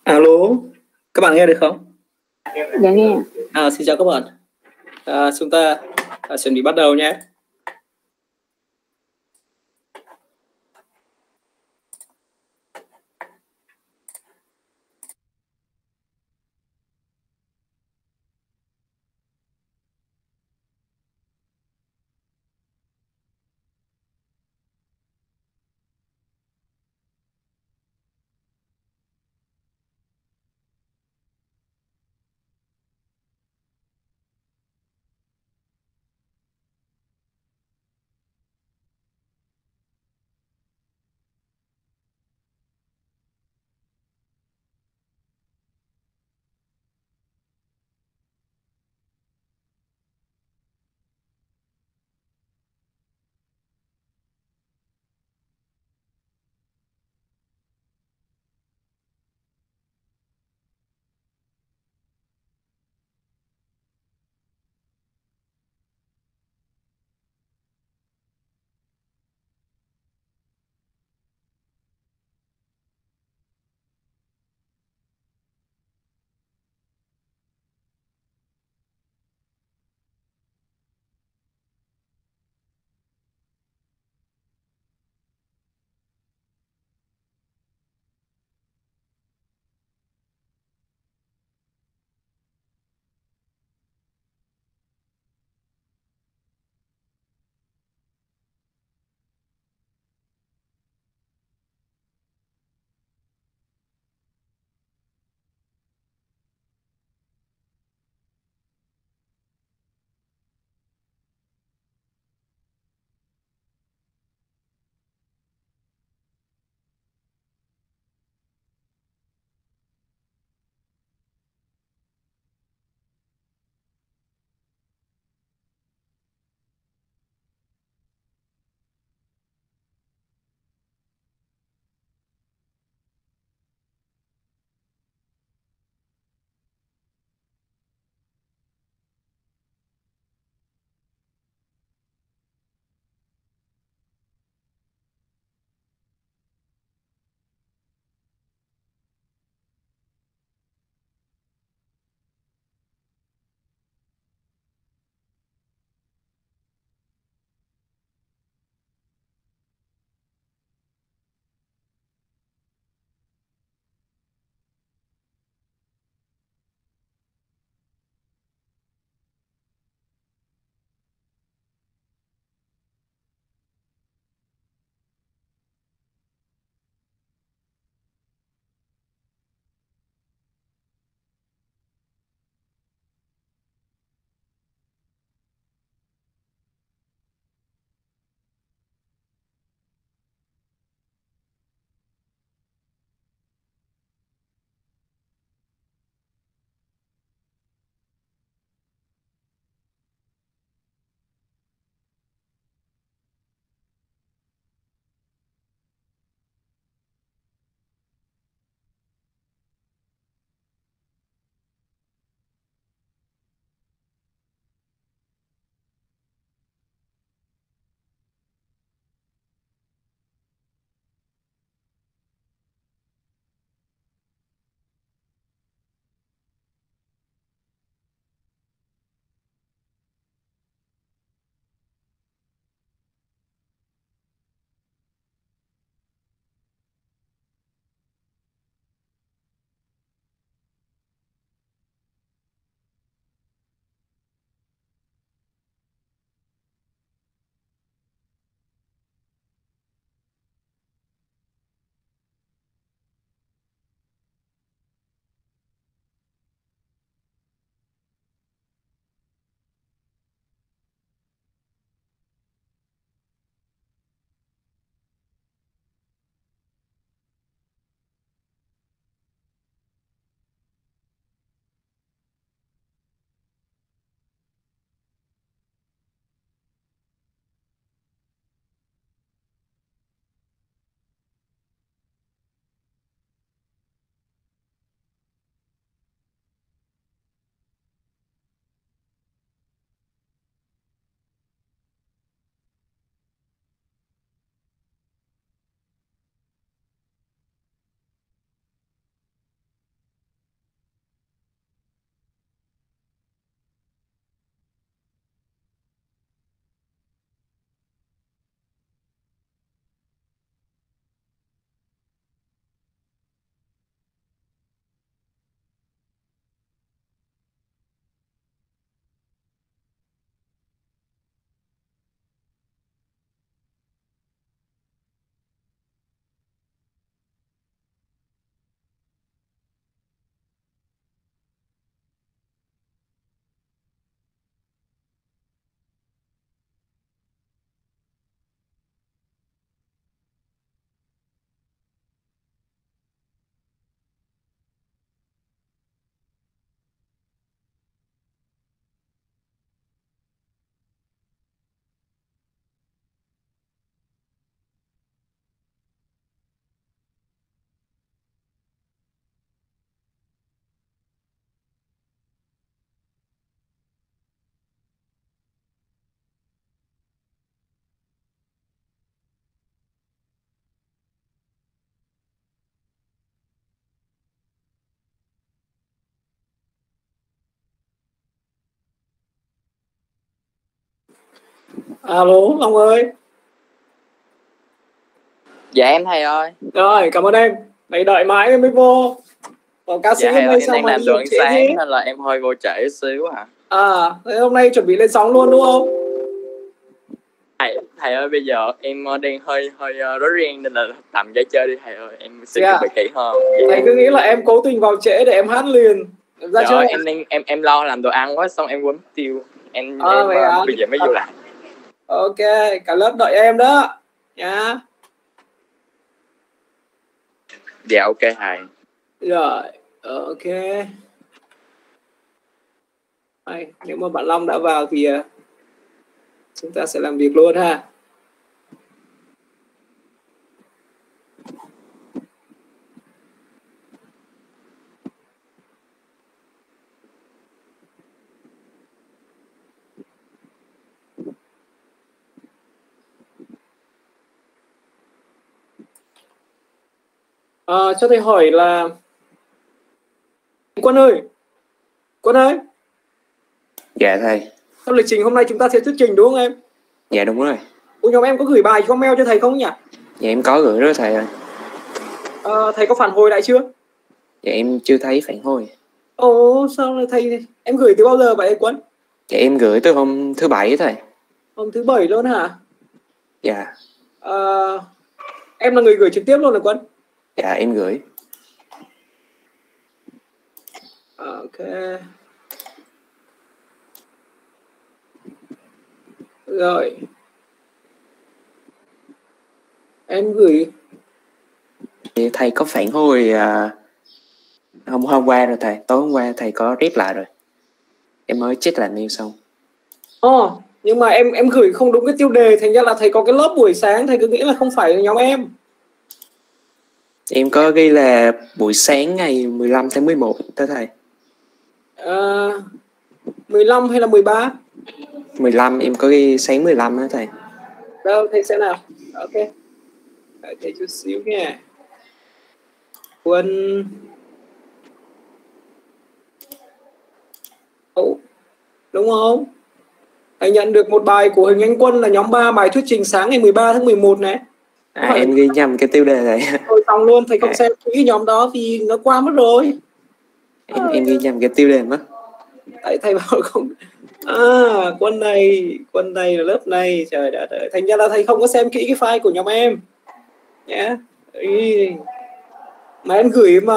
Alo, các bạn nghe được không? Dạ nghe. Xin chào các bạn. Chúng ta chuẩn bị bắt đầu nhé. Alo Long ơi. Dạ em thầy ơi. Rồi cảm ơn em. Mày đợi mãi mới vô. Còn ca sĩ Dạ hôm thầy ơi, nay em sao đang mà làm đi đồ làm ăn trễ sáng thế? nên là em hơi vô trễ xíu à. Thế hôm nay chuẩn bị lên sóng luôn đúng không? Thầy ơi, bây giờ em đang hơi rối ren nên là tạm giải chơi đi thầy ơi, em sẽ chuẩn bị kỹ hơn. Thầy cứ nghĩ là em cố tình vào trễ để em hát liền. Em ra Trời chơi ơi, à? em lo làm đồ ăn quá xong em quên mất tiêu. Vậy à? Bây giờ mới vô lại. Ok, cả lớp đợi em đó nha. Dạ ok thầy. Rồi, ok. Nếu mà bạn Long đã vào thì chúng ta sẽ làm việc luôn ha. Cho thầy hỏi là Quân ơi. Quân ơi. Dạ thầy. Trong lịch trình hôm nay chúng ta sẽ thuyết trình đúng không em? Dạ đúng rồi. Nhóm em có gửi bài cho mail cho thầy không nhỉ? Dạ em có gửi đó thầy ơi. Thầy có phản hồi lại chưa? Dạ em chưa thấy phản hồi. Sao lại thầy em gửi từ bao giờ vậy Quân? Dạ em gửi từ hôm thứ Bảy thầy. Hôm thứ Bảy luôn hả? Dạ. Em là người gửi trực tiếp luôn hả Quân? Dạ em gửi. Ok. Rồi. Em gửi. Thì thầy có phản hồi hôm qua rồi thầy. Tối hôm qua thầy có rep lại rồi. Em mới check lại mail xong. Nhưng mà em gửi không đúng cái tiêu đề, thành ra là thầy có cái lớp buổi sáng, thầy cứ nghĩ là không phải là nhóm em. Em có ghi là buổi sáng ngày 15 tháng 11 tới thầy. 15 hay là 13? 15, em có ghi sáng 15 đó thầy. Đâu, thầy sẽ nào. Ok. Đợi thầy chút xíu nha. Quân. Đúng không? Thầy nhận được một bài của Huỳnh Anh Quân là nhóm 3, bài thuyết trình sáng ngày 13 tháng 11 này. Em ghi nhầm cái tiêu đề này. Thôi xong luôn, thầy không xem kỹ nhóm đó thì nó qua mất rồi. Em ghi nhầm cái tiêu đề mất. Tại thầy bảo không. Quân này là lớp này, trời đất ơi. Thành ra là thầy không có xem kỹ cái file của nhóm em nhé. Mà em gửi mà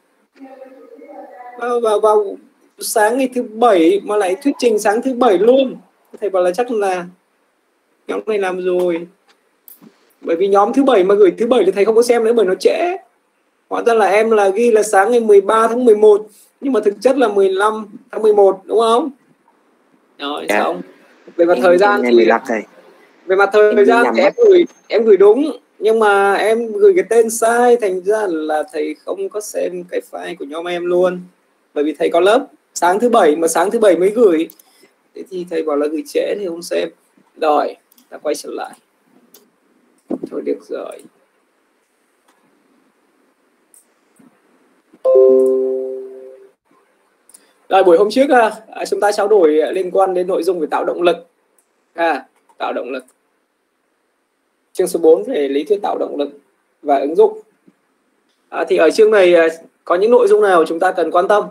vào sáng ngày thứ Bảy mà lại thuyết trình sáng thứ Bảy luôn. Thầy bảo là chắc là nhóm này làm rồi. Bởi vì nhóm thứ Bảy mà gửi thứ Bảy thì thầy không có xem nữa bởi nó trễ. Hóa ra là em là ghi là sáng ngày 13 tháng 11 nhưng mà thực chất là 15 tháng 11 đúng không? Rồi Dạ. xong. Về mặt thời gian ngày thì 15 thầy. Về mặt thời gian thì em gửi đúng, nhưng mà em gửi cái tên sai, thành ra là thầy không có xem cái file của nhóm em luôn. Bởi vì thầy có lớp sáng thứ Bảy mà sáng thứ Bảy mới gửi. Thế thì thầy bảo là gửi trễ thì không xem. Rồi, ta quay trở lại. Thôi được rồi. Rồi buổi hôm trước chúng ta trao đổi liên quan đến nội dung về tạo động lực. Tạo động lực. Chương số 4 về lý thuyết tạo động lực và ứng dụng. Thì ở chương này có những nội dung nào chúng ta cần quan tâm?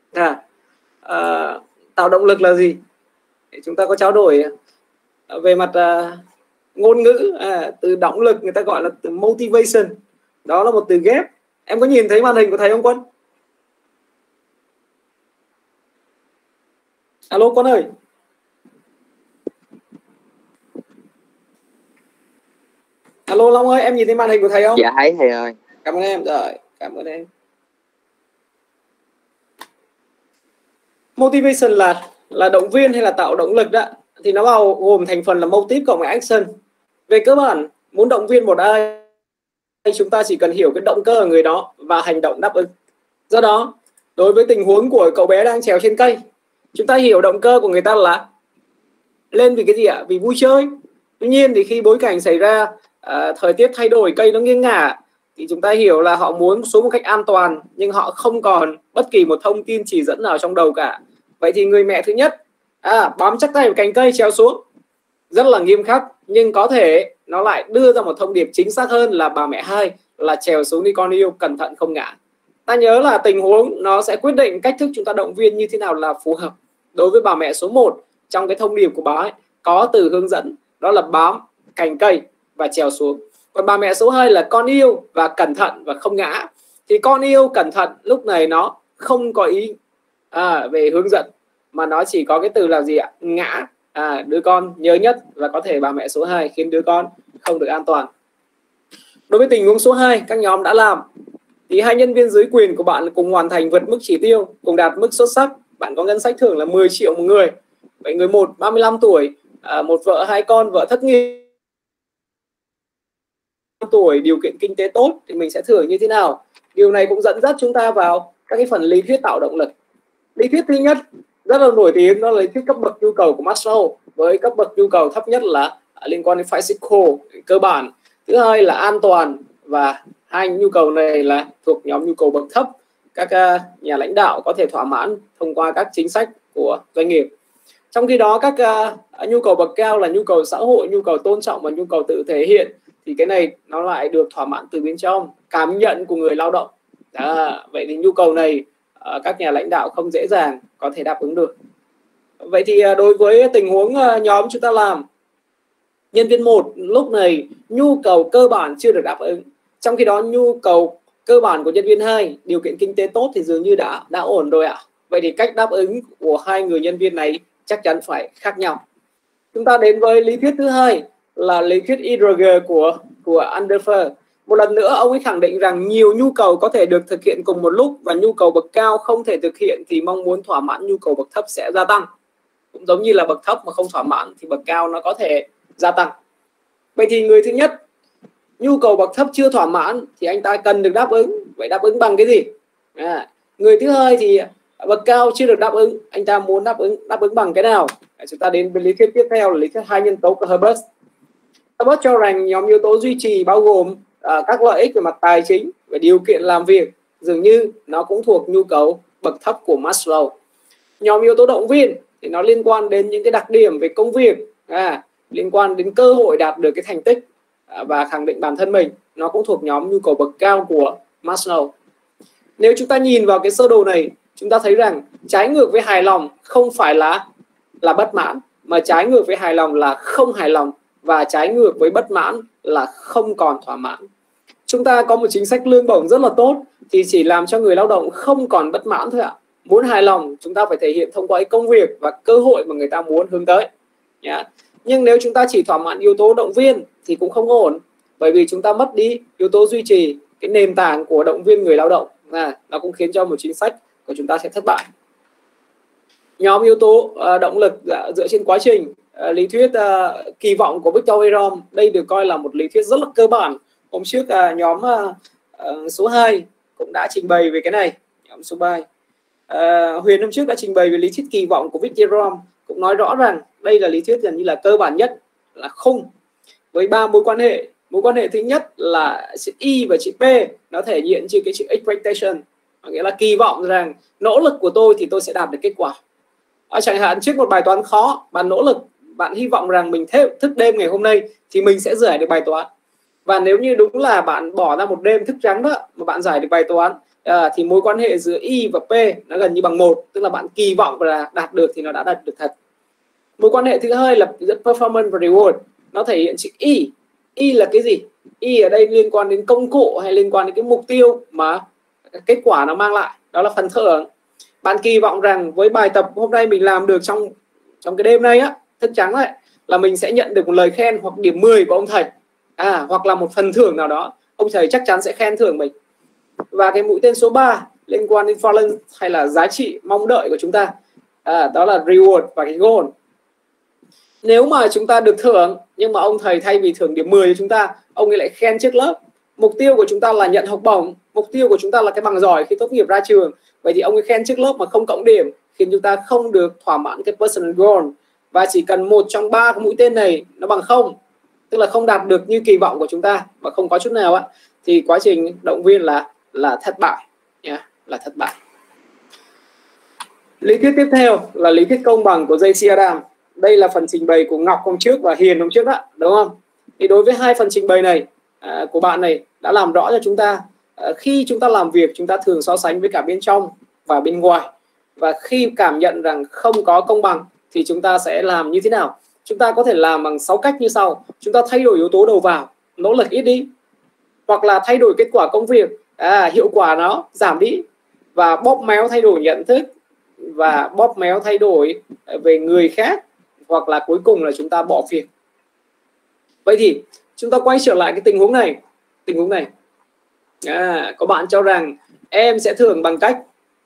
Tạo động lực là gì? Chúng ta có trao đổi về mặt ngôn ngữ, từ động lực người ta gọi là từ motivation. Đó là một từ ghép. Em có nhìn thấy màn hình của thầy không Quân? Alo Quân ơi. Alo Long ơi, em nhìn thấy màn hình của thầy không? Dạ thấy thầy ơi. Cảm ơn em. Rồi, cảm ơn em. Motivation là động viên hay là tạo động lực đó, thì nó bao gồm thành phần là motive cộng với action. Về cơ bản, muốn động viên một ai, chúng ta chỉ cần hiểu cái động cơ của người đó và hành động đáp ứng. Do đó, đối với tình huống của cậu bé đang trèo trên cây, chúng ta hiểu động cơ của người ta là lên vì cái gì ạ? Vì vui chơi. Tuy nhiên thì khi bối cảnh xảy ra thời tiết thay đổi, cây nó nghiêng ngả, thì chúng ta hiểu là họ muốn xuống một cách an toàn, nhưng họ không còn bất kỳ một thông tin chỉ dẫn nào trong đầu cả. Vậy thì người mẹ thứ nhất bám chắc tay vào cành cây trèo xuống. rất là nghiêm khắc, nhưng có thể nó lại đưa ra một thông điệp chính xác hơn là bà mẹ 2 là trèo xuống đi con yêu, cẩn thận không ngã. Ta nhớ là tình huống nó sẽ quyết định cách thức chúng ta động viên như thế nào là phù hợp. Đối với bà mẹ số 1, trong cái thông điệp của bà ấy có từ hướng dẫn đó là bám cành cây và trèo xuống. Còn bà mẹ số 2 là con yêu và cẩn thận và không ngã. Thì con yêu cẩn thận lúc này nó không có ý về hướng dẫn, mà nó chỉ có cái từ là gì ạ? Ngã. Đứa con nhớ nhất và có thể bà mẹ số 2 khiến đứa con không được an toàn. Đối với tình huống số 2, các nhóm đã làm thì 2 nhân viên dưới quyền của bạn cùng hoàn thành vượt mức chỉ tiêu, cùng đạt mức xuất sắc. Bạn có ngân sách thưởng là 10 triệu một người. Vậy người 1 35 tuổi, một vợ 2 con, vợ thất nghiệp tuổi, điều kiện kinh tế tốt thì mình sẽ thưởng như thế nào? Điều này cũng dẫn dắt chúng ta vào các cái phần lý thuyết tạo động lực. Lý thuyết thứ nhất rất là nổi tiếng, đó là lý thuyết cấp bậc nhu cầu của Maslow, với cấp bậc nhu cầu thấp nhất là liên quan đến physical, cơ bản. Thứ hai là an toàn, và 2 nhu cầu này là thuộc nhóm nhu cầu bậc thấp. Các nhà lãnh đạo có thể thỏa mãn thông qua các chính sách của doanh nghiệp. Trong khi đó các nhu cầu bậc cao là nhu cầu xã hội, nhu cầu tôn trọng và nhu cầu tự thể hiện, thì cái này nó lại được thỏa mãn từ bên trong, cảm nhận của người lao động. Vậy thì nhu cầu này các nhà lãnh đạo không dễ dàng có thể đáp ứng được. Vậy thì đối với tình huống nhóm chúng ta làm, nhân viên 1 lúc này nhu cầu cơ bản chưa được đáp ứng, trong khi đó nhu cầu cơ bản của nhân viên 2, điều kiện kinh tế tốt thì dường như đã ổn rồi ạ. Vậy thì cách đáp ứng của 2 người nhân viên này chắc chắn phải khác nhau. Chúng ta đến với lý thuyết thứ hai là lý thuyết IRG của Andrefer. Một lần nữa ông ấy khẳng định rằng nhiều nhu cầu có thể được thực hiện cùng một lúc, và nhu cầu bậc cao không thể thực hiện thì mong muốn thỏa mãn nhu cầu bậc thấp sẽ gia tăng. Cũng giống như là bậc thấp mà không thỏa mãn thì bậc cao nó có thể gia tăng. Vậy thì người thứ nhất, nhu cầu bậc thấp chưa thỏa mãn thì anh ta cần được đáp ứng. Vậy đáp ứng bằng cái gì? Người thứ hai thì bậc cao chưa được đáp ứng, anh ta muốn đáp ứng bằng cái nào? Chúng ta đến với lý thuyết tiếp theo là lý thuyết 2 nhân tố của Herbert. Herbert cho rằng nhóm yếu tố duy trì bao gồm các lợi ích về mặt tài chính và điều kiện làm việc, dường như nó cũng thuộc nhu cầu bậc thấp của Maslow. Nhóm yếu tố động viên thì nó liên quan đến những cái đặc điểm về công việc, liên quan đến cơ hội đạt được cái thành tích và khẳng định bản thân mình, nó cũng thuộc nhóm nhu cầu bậc cao của Maslow. Nếu chúng ta nhìn vào cái sơ đồ này, chúng ta thấy rằng trái ngược với hài lòng không phải là bất mãn, mà trái ngược với hài lòng là không hài lòng, và trái ngược với bất mãn là không còn thỏa mãn. Chúng ta có một chính sách lương bổng rất là tốt thì chỉ làm cho người lao động không còn bất mãn thôi ạ. Muốn hài lòng chúng ta phải thể hiện thông qua công việc và cơ hội mà người ta muốn hướng tới. Nhưng nếu chúng ta chỉ thỏa mãn yếu tố động viên thì cũng không ổn, bởi vì chúng ta mất đi yếu tố duy trì, cái nền tảng của động viên người lao động, nó cũng khiến cho một chính sách của chúng ta sẽ thất bại. Nhóm yếu tố động lực dựa trên quá trình, lý thuyết kỳ vọng của Victor Veyron, đây được coi là một lý thuyết rất là cơ bản. Hôm trước nhóm số 2 cũng đã trình bày về cái này. Nhóm số 3 Huyền hôm trước đã trình bày về lý thuyết kỳ vọng của Victor Veyron, cũng nói rõ rằng đây là lý thuyết gần như là cơ bản nhất, là khung với 3 mối quan hệ. Mối quan hệ thứ nhất là chữ Y và chữ P, nó thể hiện trên cái chữ expectation, nghĩa là kỳ vọng rằng nỗ lực của tôi thì tôi sẽ đạt được kết quả. Chẳng hạn trước một bài toán khó, bạn nỗ lực, bạn hy vọng rằng mình thức đêm ngày hôm nay thì mình sẽ giải được bài toán. Và nếu như đúng là bạn bỏ ra một đêm thức trắng đó mà bạn giải được bài toán, thì mối quan hệ giữa Y và P nó gần như bằng 1, tức là bạn kỳ vọng là đạt được thì nó đã đạt được thật. Mối quan hệ thứ hai là performance và reward, nó thể hiện chữ Y. Y là cái gì? Y ở đây liên quan đến công cụ hay liên quan đến cái mục tiêu mà kết quả nó mang lại, đó là phần thưởng. Bạn kỳ vọng rằng với bài tập hôm nay mình làm được trong cái đêm nay á, thức trắng ấy, là mình sẽ nhận được một lời khen hoặc điểm 10 của ông thầy, hoặc là một phần thưởng nào đó, ông thầy chắc chắn sẽ khen thưởng mình. Và cái mũi tên số 3 liên quan đến valence hay là giá trị mong đợi của chúng ta, đó là reward và cái goal. Nếu mà chúng ta được thưởng nhưng mà ông thầy thay vì thưởng điểm 10 cho chúng ta, ông ấy lại khen trước lớp. Mục tiêu của chúng ta là nhận học bổng, mục tiêu của chúng ta là cái bằng giỏi khi tốt nghiệp ra trường. Vậy thì ông ấy khen trước lớp mà không cộng điểm, khiến chúng ta không được thỏa mãn cái personal goal. Và chỉ cần một trong 3 cái mũi tên này nó bằng 0, tức là không đạt được như kỳ vọng của chúng ta và không có chút nào á, thì quá trình động viên là thất bại nhá, là thất bại. Lý thuyết tiếp theo là lý thuyết công bằng của J.C. Adams. đây là phần trình bày của Ngọc hôm trước và Hiền hôm trước đó, đúng không? Thì đối với hai phần trình bày này của bạn này đã làm rõ cho chúng ta khi chúng ta làm việc chúng ta thường so sánh với cả bên trong và bên ngoài, và khi cảm nhận rằng không có công bằng thì chúng ta sẽ làm như thế nào? Chúng ta có thể làm bằng 6 cách như sau. Chúng ta thay đổi yếu tố đầu vào, nỗ lực ít đi, hoặc là thay đổi kết quả công việc, hiệu quả nó giảm đi, và bóp méo thay đổi nhận thức, và bóp méo thay đổi về người khác, hoặc là cuối cùng là chúng ta bỏ việc. Vậy thì chúng ta quay trở lại cái tình huống này. Có bạn cho rằng em sẽ thưởng bằng cách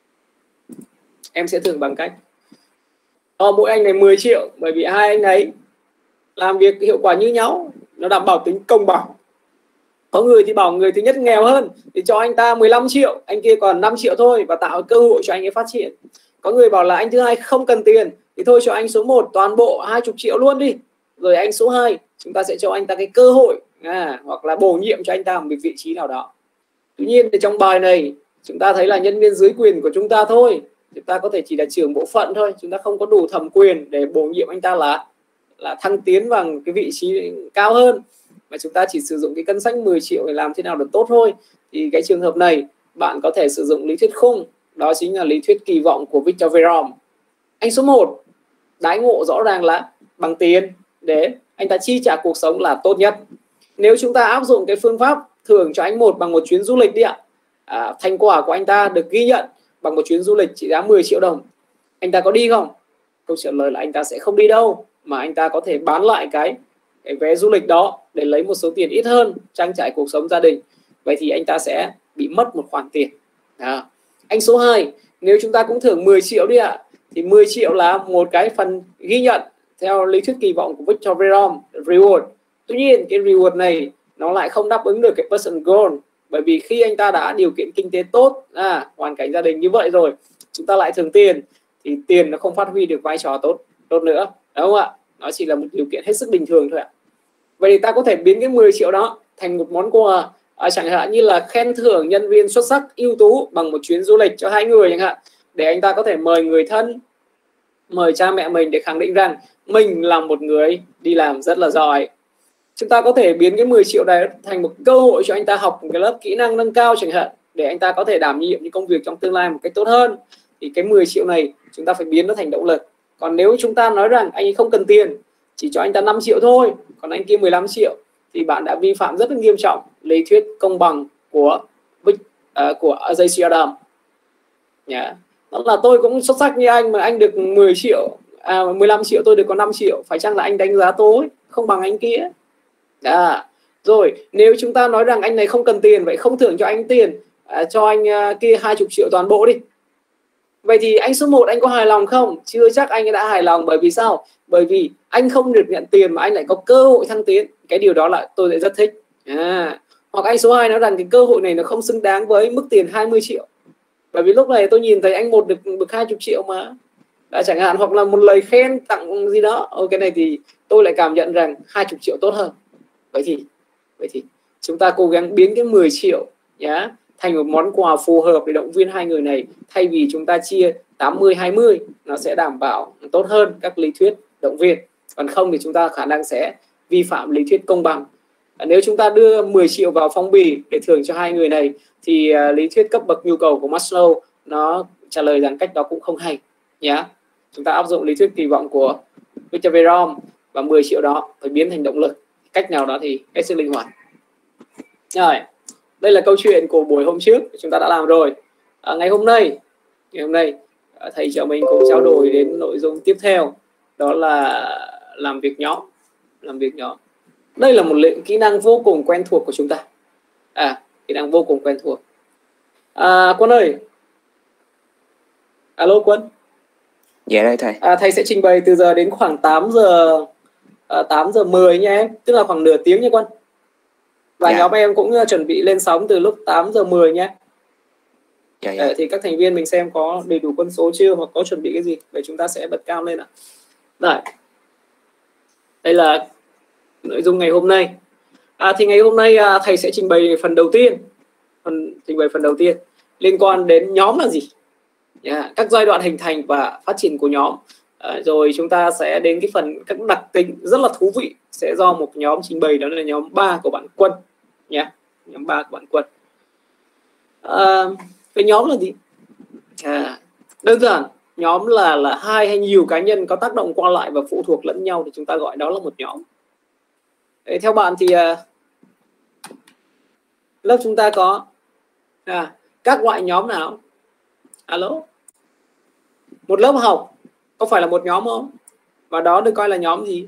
mỗi anh này 10 triệu, bởi vì hai anh ấy làm việc hiệu quả như nhau, nó đảm bảo tính công bằng. Có người thì bảo người thứ nhất nghèo hơn thì cho anh ta 15 triệu, anh kia còn 5 triệu thôi, và tạo cơ hội cho anh ấy phát triển. Có người bảo là anh thứ hai không cần tiền thì thôi cho anh số 1 toàn bộ 20 triệu luôn đi, rồi anh số 2 chúng ta sẽ cho anh ta cái cơ hội hoặc là bổ nhiệm cho anh ta một vị trí nào đó. Tuy nhiên thì trong bài này chúng ta thấy là nhân viên dưới quyền của chúng ta thôi, chúng ta có thể chỉ là trưởng bộ phận thôi, chúng ta không có đủ thẩm quyền để bổ nhiệm anh ta là thăng tiến bằng cái vị trí cao hơn, mà chúng ta chỉ sử dụng cái cân sách 10 triệu để làm thế nào được tốt thôi. Thì cái trường hợp này bạn có thể sử dụng lý thuyết khung, đó chính là lý thuyết kỳ vọng của Victor Veyron. Anh số 1 đãi ngộ rõ ràng là bằng tiền để anh ta chi trả cuộc sống là tốt nhất. Nếu chúng ta áp dụng cái phương pháp thưởng cho anh một bằng một chuyến du lịch đi ạ, thành quả của anh ta được ghi nhận bằng một chuyến du lịch trị giá 10 triệu đồng, anh ta có đi không? Câu trả lời là anh ta sẽ không đi đâu, mà anh ta có thể bán lại cái vé du lịch đó để lấy một số tiền ít hơn trang trải cuộc sống gia đình. Vậy thì anh ta sẽ bị mất một khoản tiền. Anh số 2, nếu chúng ta cũng thưởng 10 triệu đi ạ, thì 10 triệu là một cái phần ghi nhận theo lý thuyết kỳ vọng của Victor Veyron, reward. Tuy nhiên cái reward này nó lại không đáp ứng được cái person goal, bởi vì khi anh ta đã điều kiện kinh tế tốt, hoàn cảnh gia đình như vậy rồi, chúng ta lại thưởng tiền thì tiền nó không phát huy được vai trò tốt nữa, đúng không ạ? Nó chỉ là một điều kiện hết sức bình thường thôi ạ. Vậy thì ta có thể biến cái 10 triệu đó thành một món quà, chẳng hạn như là khen thưởng nhân viên xuất sắc ưu tú bằng một chuyến du lịch cho 2 người chẳng hạn, để anh ta có thể mời người thân, mời cha mẹ mình để khẳng định rằng mình là một người đi làm rất là giỏi. Chúng ta có thể biến cái 10 triệu này thành một cơ hội cho anh ta học một cái lớp kỹ năng nâng cao chẳng hạn, để anh ta có thể đảm nhiệm những công việc trong tương lai một cách tốt hơn. Thì cái 10 triệu này chúng ta phải biến nó thành động lực. Còn nếu chúng ta nói rằng anh ấy không cần tiền, chỉ cho anh ta 5 triệu thôi, còn anh kia 15 triệu, thì bạn đã vi phạm rất là nghiêm trọng lý thuyết công bằng của J.C. Adam. Đó là tôi cũng xuất sắc như anh mà anh được 10 triệu, 15 triệu, tôi được có 5 triệu, phải chăng là anh đánh giá tôi không bằng anh kia? Rồi nếu chúng ta nói rằng anh này không cần tiền, vậy không thưởng cho anh tiền, cho anh kia 20 triệu toàn bộ đi. Vậy thì anh số 1 anh có hài lòng không? Chưa chắc anh ấy đã hài lòng. Bởi vì sao? Bởi vì anh không được nhận tiền mà anh lại có cơ hội thăng tiến. Cái điều đó là tôi lại rất thích. Hoặc anh số 2 nói rằng cái cơ hội này nó không xứng đáng với mức tiền 20 triệu. Bởi vì lúc này tôi nhìn thấy anh một được 20 triệu mà, chẳng hạn, hoặc là một lời khen tặng gì đó. Cái này thì tôi lại cảm nhận rằng 20 triệu tốt hơn. Vậy thì chúng ta cố gắng biến cái 10 triệu thành một món quà phù hợp để động viên hai người này, thay vì chúng ta chia 80-20, nó sẽ đảm bảo tốt hơn các lý thuyết động viên. Còn không thì chúng ta khả năng sẽ vi phạm lý thuyết công bằng. Nếu chúng ta đưa 10 triệu vào phong bì để thưởng cho hai người này thì lý thuyết cấp bậc nhu cầu của Maslow nó trả lời rằng cách đó cũng không hay nhé. Chúng ta áp dụng lý thuyết kỳ vọng của Victor Veyron và 10 triệu đó phải biến thành động lực, cách nào đó thì hết sức linh hoạt. Rồi, đây là câu chuyện của buổi hôm trước chúng ta đã làm rồi. Ngày hôm nay thầy cho mình cũng trao đổi đến nội dung tiếp theo, đó là làm việc nhóm. Đây là một kỹ năng vô cùng quen thuộc của chúng ta. Kỹ năng vô cùng quen thuộc. Quân ơi. Alo Quân. Dạ đây thầy. Thầy sẽ trình bày từ giờ đến khoảng 8 giờ 10 nha em, tức là khoảng nửa tiếng nha Quân. Và nhóm em cũng chuẩn bị lên sóng từ lúc 8 giờ 10 nhé. Thì các thành viên mình xem có đầy đủ quân số chưa, hoặc có chuẩn bị cái gì, vậy chúng ta sẽ bật cao lên ạ. Rồi. Đây là nội dung ngày hôm nay. Thì ngày hôm nay thầy sẽ trình bày phần đầu tiên. Liên quan đến nhóm là gì, các giai đoạn hình thành và phát triển của nhóm, Rồi chúng ta sẽ đến cái phần các đặc tính rất là thú vị sẽ do một nhóm trình bày, đó là nhóm 3 của bạn Quân nhé. Nhóm 3 của bạn Quân. Cái nhóm là gì? Đơn giản, nhóm là hai hay nhiều cá nhân có tác động qua lại và phụ thuộc lẫn nhau thì chúng ta gọi đó là một nhóm. Đấy, theo bạn thì lớp chúng ta có các loại nhóm nào? Alo, một lớp học có phải là một nhóm không? Và đó được coi là nhóm gì?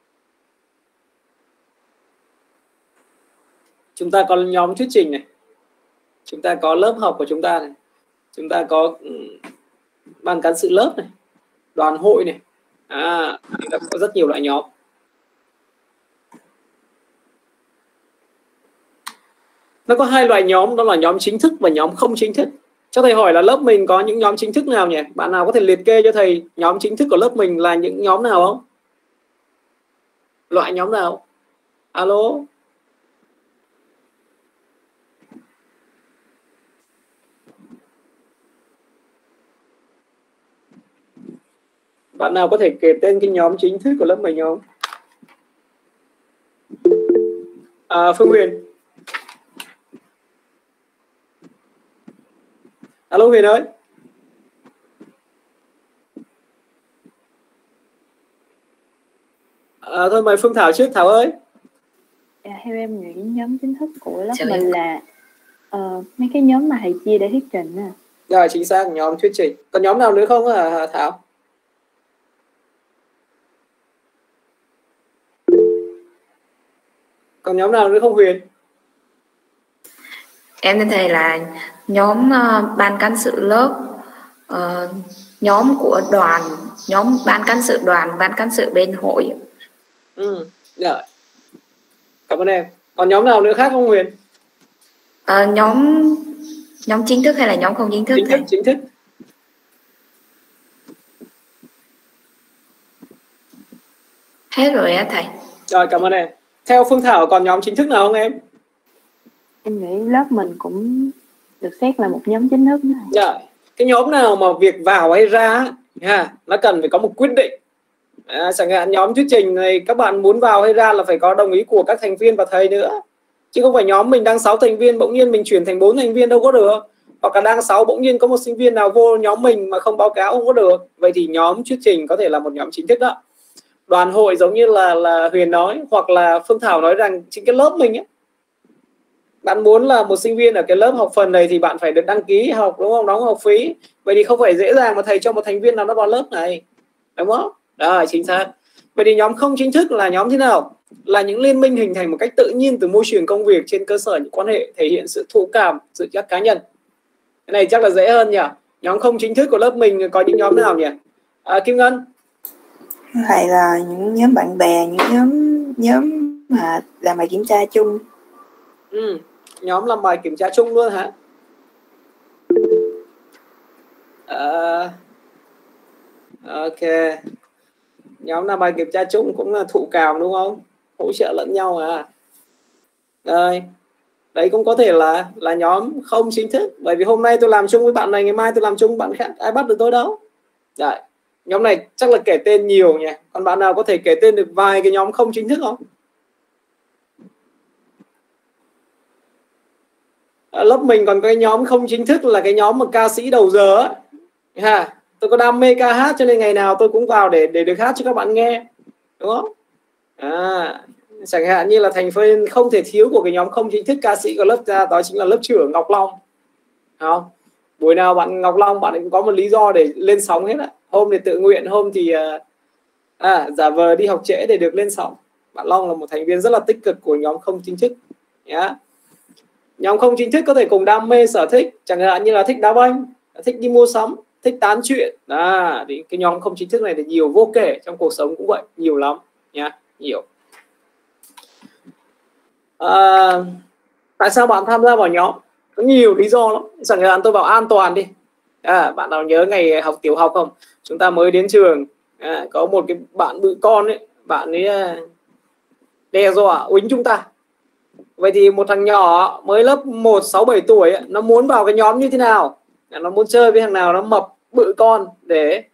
Chúng ta có nhóm thuyết trình này, chúng ta có lớp học của chúng ta này, chúng ta có ban cán sự lớp này, đoàn hội này, chúng ta có rất nhiều loại nhóm. Nó có hai loại nhóm, đó là nhóm chính thức và nhóm không chính thức. Cho thầy hỏi là lớp mình có những nhóm chính thức nào nhỉ? Bạn nào có thể liệt kê cho thầy nhóm chính thức của lớp mình là những nhóm nào không? Loại nhóm nào? Alo? Bạn nào có thể kể tên cái nhóm chính thức của lớp mình không? Phương Huyền. Alo Huyền ơi. Thôi mời Phương Thảo trước. Thảo ơi. Theo em nghĩ nhóm chính thức của lớp mình là mấy cái nhóm mà thầy chia để thuyết trình à. Rồi, chính xác, nhóm thuyết trình. Còn nhóm nào nữa không hả Thảo? Còn nhóm nào nữa không Huyền? Em thưa thầy là nhóm ban cán sự lớp, nhóm của đoàn, nhóm ban cán sự đoàn, ban cán sự bên hội. Rồi. Cảm ơn em. Còn nhóm nào nữa khác không Huyền? Nhóm chính thức hay là nhóm không chính thức? Chính thức. Hết rồi á thầy. Rồi, cảm ơn em. Theo Phương Thảo còn nhóm chính thức nào không em? Em nghĩ lớp mình cũng được xét là một nhóm chính thức này. Dạ. Cái nhóm nào mà việc vào hay ra nó cần phải có một quyết định. Chẳng hạn nhóm thuyết trình này các bạn muốn vào hay ra là phải có đồng ý của các thành viên và thầy nữa. Chứ không phải nhóm mình đang 6 thành viên bỗng nhiên mình chuyển thành 4 thành viên đâu có được. Hoặc là đang 6 bỗng nhiên có một sinh viên nào vô nhóm mình mà không báo cáo không có được. Vậy thì nhóm thuyết trình có thể là một nhóm chính thức đó. Đoàn hội giống như là Huyền nói, hoặc là Phương Thảo nói rằng chính cái lớp mình ấy, bạn muốn là một sinh viên ở cái lớp học phần này thì bạn phải được đăng ký học, đúng không? Đóng học phí. Vậy thì không phải dễ dàng mà thầy cho một thành viên nào nó vào lớp này, đúng không? Đó, chính xác. Vậy thì nhóm không chính thức là nhóm thế nào? Là những liên minh hình thành một cách tự nhiên từ môi trường công việc trên cơ sở những quan hệ thể hiện sự thụ cảm, sự chắc cá nhân. Cái này chắc là dễ hơn nhỉ? Nhóm không chính thức của lớp mình có những nhóm nào nhỉ? Kim Ngân. Hay là những nhóm bạn bè, những nhóm mà làm bài kiểm tra chung. Nhóm làm bài kiểm tra chung luôn hả? Ok. Nhóm làm bài kiểm tra chung cũng là thụ cảm đúng không? Hỗ trợ lẫn nhau à? Rồi. Đấy cũng có thể là nhóm không chính thức. Bởi vì hôm nay tôi làm chung với bạn này, ngày mai tôi làm chung với bạn khác, ai bắt được tôi đâu. Đấy. Nhóm này chắc là kể tên nhiều nhỉ. Còn bạn nào có thể kể tên được vài cái nhóm không chính thức không? Lớp mình còn cái nhóm không chính thức là cái nhóm mà ca sĩ đầu giờ ấy. Tôi có đam mê ca hát cho nên ngày nào tôi cũng vào để được hát cho các bạn nghe, đúng không? Chẳng hạn như là thành phần không thể thiếu của cái nhóm không chính thức ca sĩ của lớp ra, đó chính là lớp trưởng Ngọc Long, không? Buổi nào bạn Ngọc Long bạn cũng có một lý do để lên sóng hết á. Hôm thì tự nguyện, hôm thì giả vờ đi học trễ để được lên sóng. Bạn Long là một thành viên rất là tích cực của nhóm không chính thức nhá. Nhóm không chính thức có thể cùng đam mê sở thích, chẳng hạn như là thích đá banh, thích đi mua sắm, thích tán chuyện. Thì cái nhóm không chính thức này thì nhiều vô kể, trong cuộc sống cũng vậy, nhiều lắm nhá, nhiều. Tại sao bạn tham gia vào nhóm? Có nhiều lý do lắm. Chẳng hạn tôi vào an toàn đi. Bạn nào nhớ ngày học tiểu học không? Chúng ta mới đến trường, có một cái bạn bự con ấy, bạn ấy đe dọa uýnh chúng ta. Vậy thì một thằng nhỏ mới lớp 1, 6, 7 tuổi ấy, nó muốn vào cái nhóm như thế nào? Nó muốn chơi với thằng nào nó mập bự con để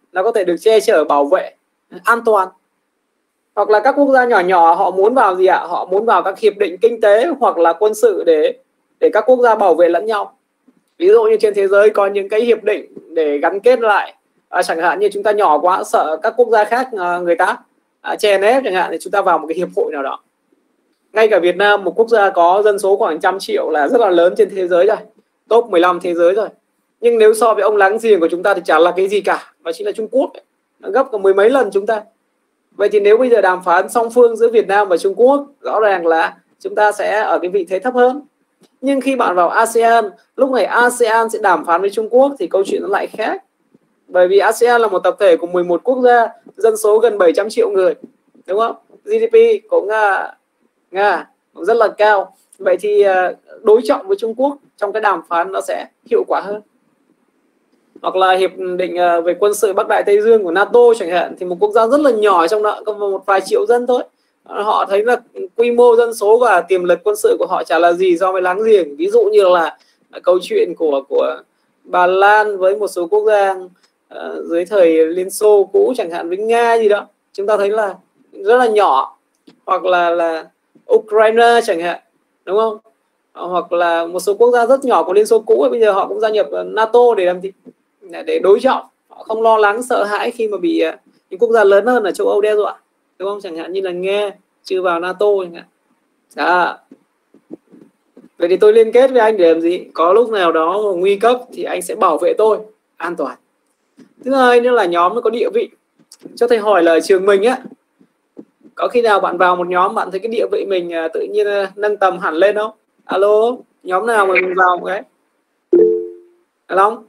nó có thể được che chở, bảo vệ, an toàn. Hoặc là các quốc gia nhỏ nhỏ họ muốn vào gì ạ? Họ muốn vào các hiệp định kinh tế hoặc là quân sự để các quốc gia bảo vệ lẫn nhau. Ví dụ như trên thế giới có những cái hiệp định để gắn kết lại, chẳng hạn như chúng ta nhỏ quá sợ các quốc gia khác người ta chèn ép chẳng hạn, thì chúng ta vào một cái hiệp hội nào đó. Ngay cả Việt Nam, một quốc gia có dân số khoảng 100 triệu là rất là lớn trên thế giới rồi, top 15 thế giới rồi. Nhưng nếu so với ông láng giềng của chúng ta thì chả là cái gì cả, và chính là Trung Quốc ấy. Nó gấp cả 10 mấy lần chúng ta. Vậy thì nếu bây giờ đàm phán song phương giữa Việt Nam và Trung Quốc, rõ ràng là chúng ta sẽ ở cái vị thế thấp hơn. Nhưng khi bạn vào ASEAN, lúc này ASEAN sẽ đàm phán với Trung Quốc thì câu chuyện nó lại khác. Bởi vì ASEAN là một tập thể của 11 quốc gia, dân số gần 700 triệu người, đúng không? GDP cũng rất là cao. Vậy thì đối trọng với Trung Quốc trong cái đàm phán nó sẽ hiệu quả hơn. Hoặc là hiệp định về quân sự Bắc Đại Tây Dương của NATO chẳng hạn, thì một quốc gia rất là nhỏ trong đó có một vài triệu dân thôi, họ thấy là quy mô dân số và tiềm lực quân sự của họ chả là gì so với láng giềng. Ví dụ như là câu chuyện của Bà Lan với một số quốc gia dưới thời Liên Xô cũ chẳng hạn, với Nga gì đó, chúng ta thấy là rất là nhỏ. Hoặc là Ukraine chẳng hạn, đúng không? Hoặc là một số quốc gia rất nhỏ của Liên Xô cũ ấy, bây giờ họ cũng gia nhập NATO để làm gì? Để đối trọng. Họ không lo lắng sợ hãi khi mà bị những quốc gia lớn hơn ở châu Âu đe dọa, đúng không? Chẳng hạn như là Nga chưa vào NATO chẳng hạn. Đó. Vậy thì tôi liên kết với anh để làm gì? Có lúc nào đó nguy cấp thì anh sẽ bảo vệ tôi an toàn. Thứ hai nữa là nhóm nó có địa vị. Cho thầy hỏi là ở trường mình á, có khi nào bạn vào một nhóm bạn thấy cái địa vị mình tự nhiên nâng tầm hẳn lên không? Alo, nhóm nào mà mình vào một cái? Long?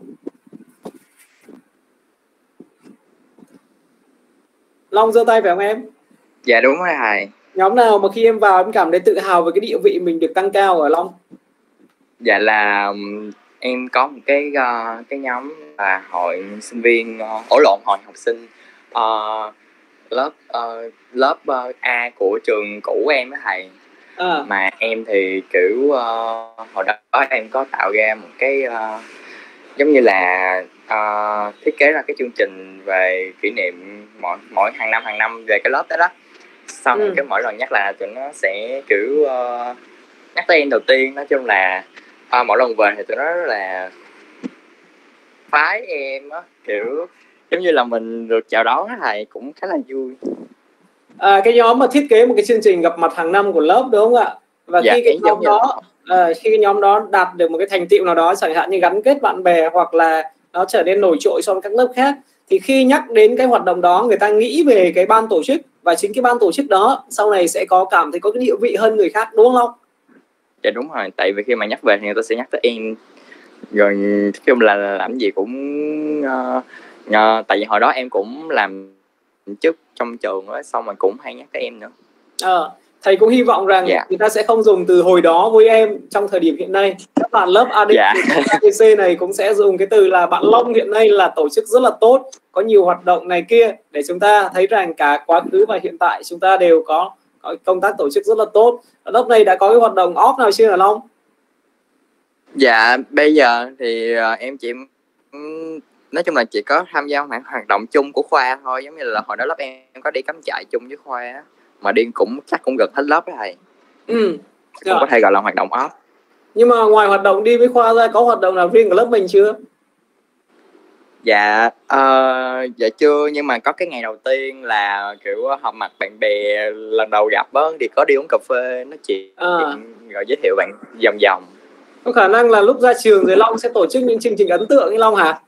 Long giơ tay phải không em? Dạ đúng rồi thầy. Nhóm nào mà khi em vào em cảm thấy tự hào về cái địa vị mình được tăng cao ở Long? Dạ là em có một cái nhóm là hội sinh viên hội học sinh lớp A của trường cũ em á thầy. Mà em thì kiểu hồi đó em có tạo ra một cái giống như là thiết kế ra cái chương trình về kỷ niệm mỗi hàng năm về cái lớp đó. Xong cái mỗi lần nhắc là tụi nó sẽ kiểu nhắc tới em đầu tiên. Nói chung là mỗi lần về thì tụi nó rất là phái em á, kiểu giống như là mình được chào đón á thầy, cũng khá là vui. Cái nhóm mà thiết kế một cái chương trình gặp mặt hàng năm của lớp đúng không ạ? Và dạ, khi cái nhóm đó đạt được một cái thành tựu nào đó, chẳng hạn như gắn kết bạn bè hoặc là nó trở nên nổi trội so với các lớp khác, thì khi nhắc đến cái hoạt động đó, người ta nghĩ về cái ban tổ chức, và chính cái ban tổ chức đó sau này sẽ cảm thấy có cái địa vị hơn người khác, đúng không? Dạ đúng rồi, tại vì khi mà nhắc về thì người ta sẽ nhắc tới em. Rồi khi mà làm gì cũng tại vì hồi đó em cũng làm chức trong trường đó, xong rồi cũng hay nhắc tới em nữa. Thầy cũng hy vọng rằng người ta sẽ không dùng từ hồi đó với em trong thời điểm hiện nay. Các bạn lớp ADC này cũng sẽ dùng cái từ là bạn Long hiện nay là tổ chức rất là tốt, có nhiều hoạt động này kia, để chúng ta thấy rằng cả quá khứ và hiện tại chúng ta đều có công tác tổ chức rất là tốt. Lớp này đã có cái hoạt động off nào chưa hả Long? Dạ bây giờ thì em chỉ nói chung là chỉ có tham gia hoạt động chung của khoa thôi, giống như là hồi đó lớp em có đi cắm trại chung với khoa á, mà đi cũng chắc cũng gần hết lớp đó thầy. Cũng có thể gọi là hoạt động off. Nhưng mà ngoài hoạt động đi với khoa ra, có hoạt động nào riêng của lớp mình chưa? Dạ dạ chưa, nhưng mà có cái ngày đầu tiên là kiểu họp mặt bạn bè lần đầu gặp á, thì có đi uống cà phê nói chuyện rồi giới thiệu bạn vòng. Có khả năng là lúc ra trường rồi Long sẽ tổ chức những chương trình ấn tượng với Long hả?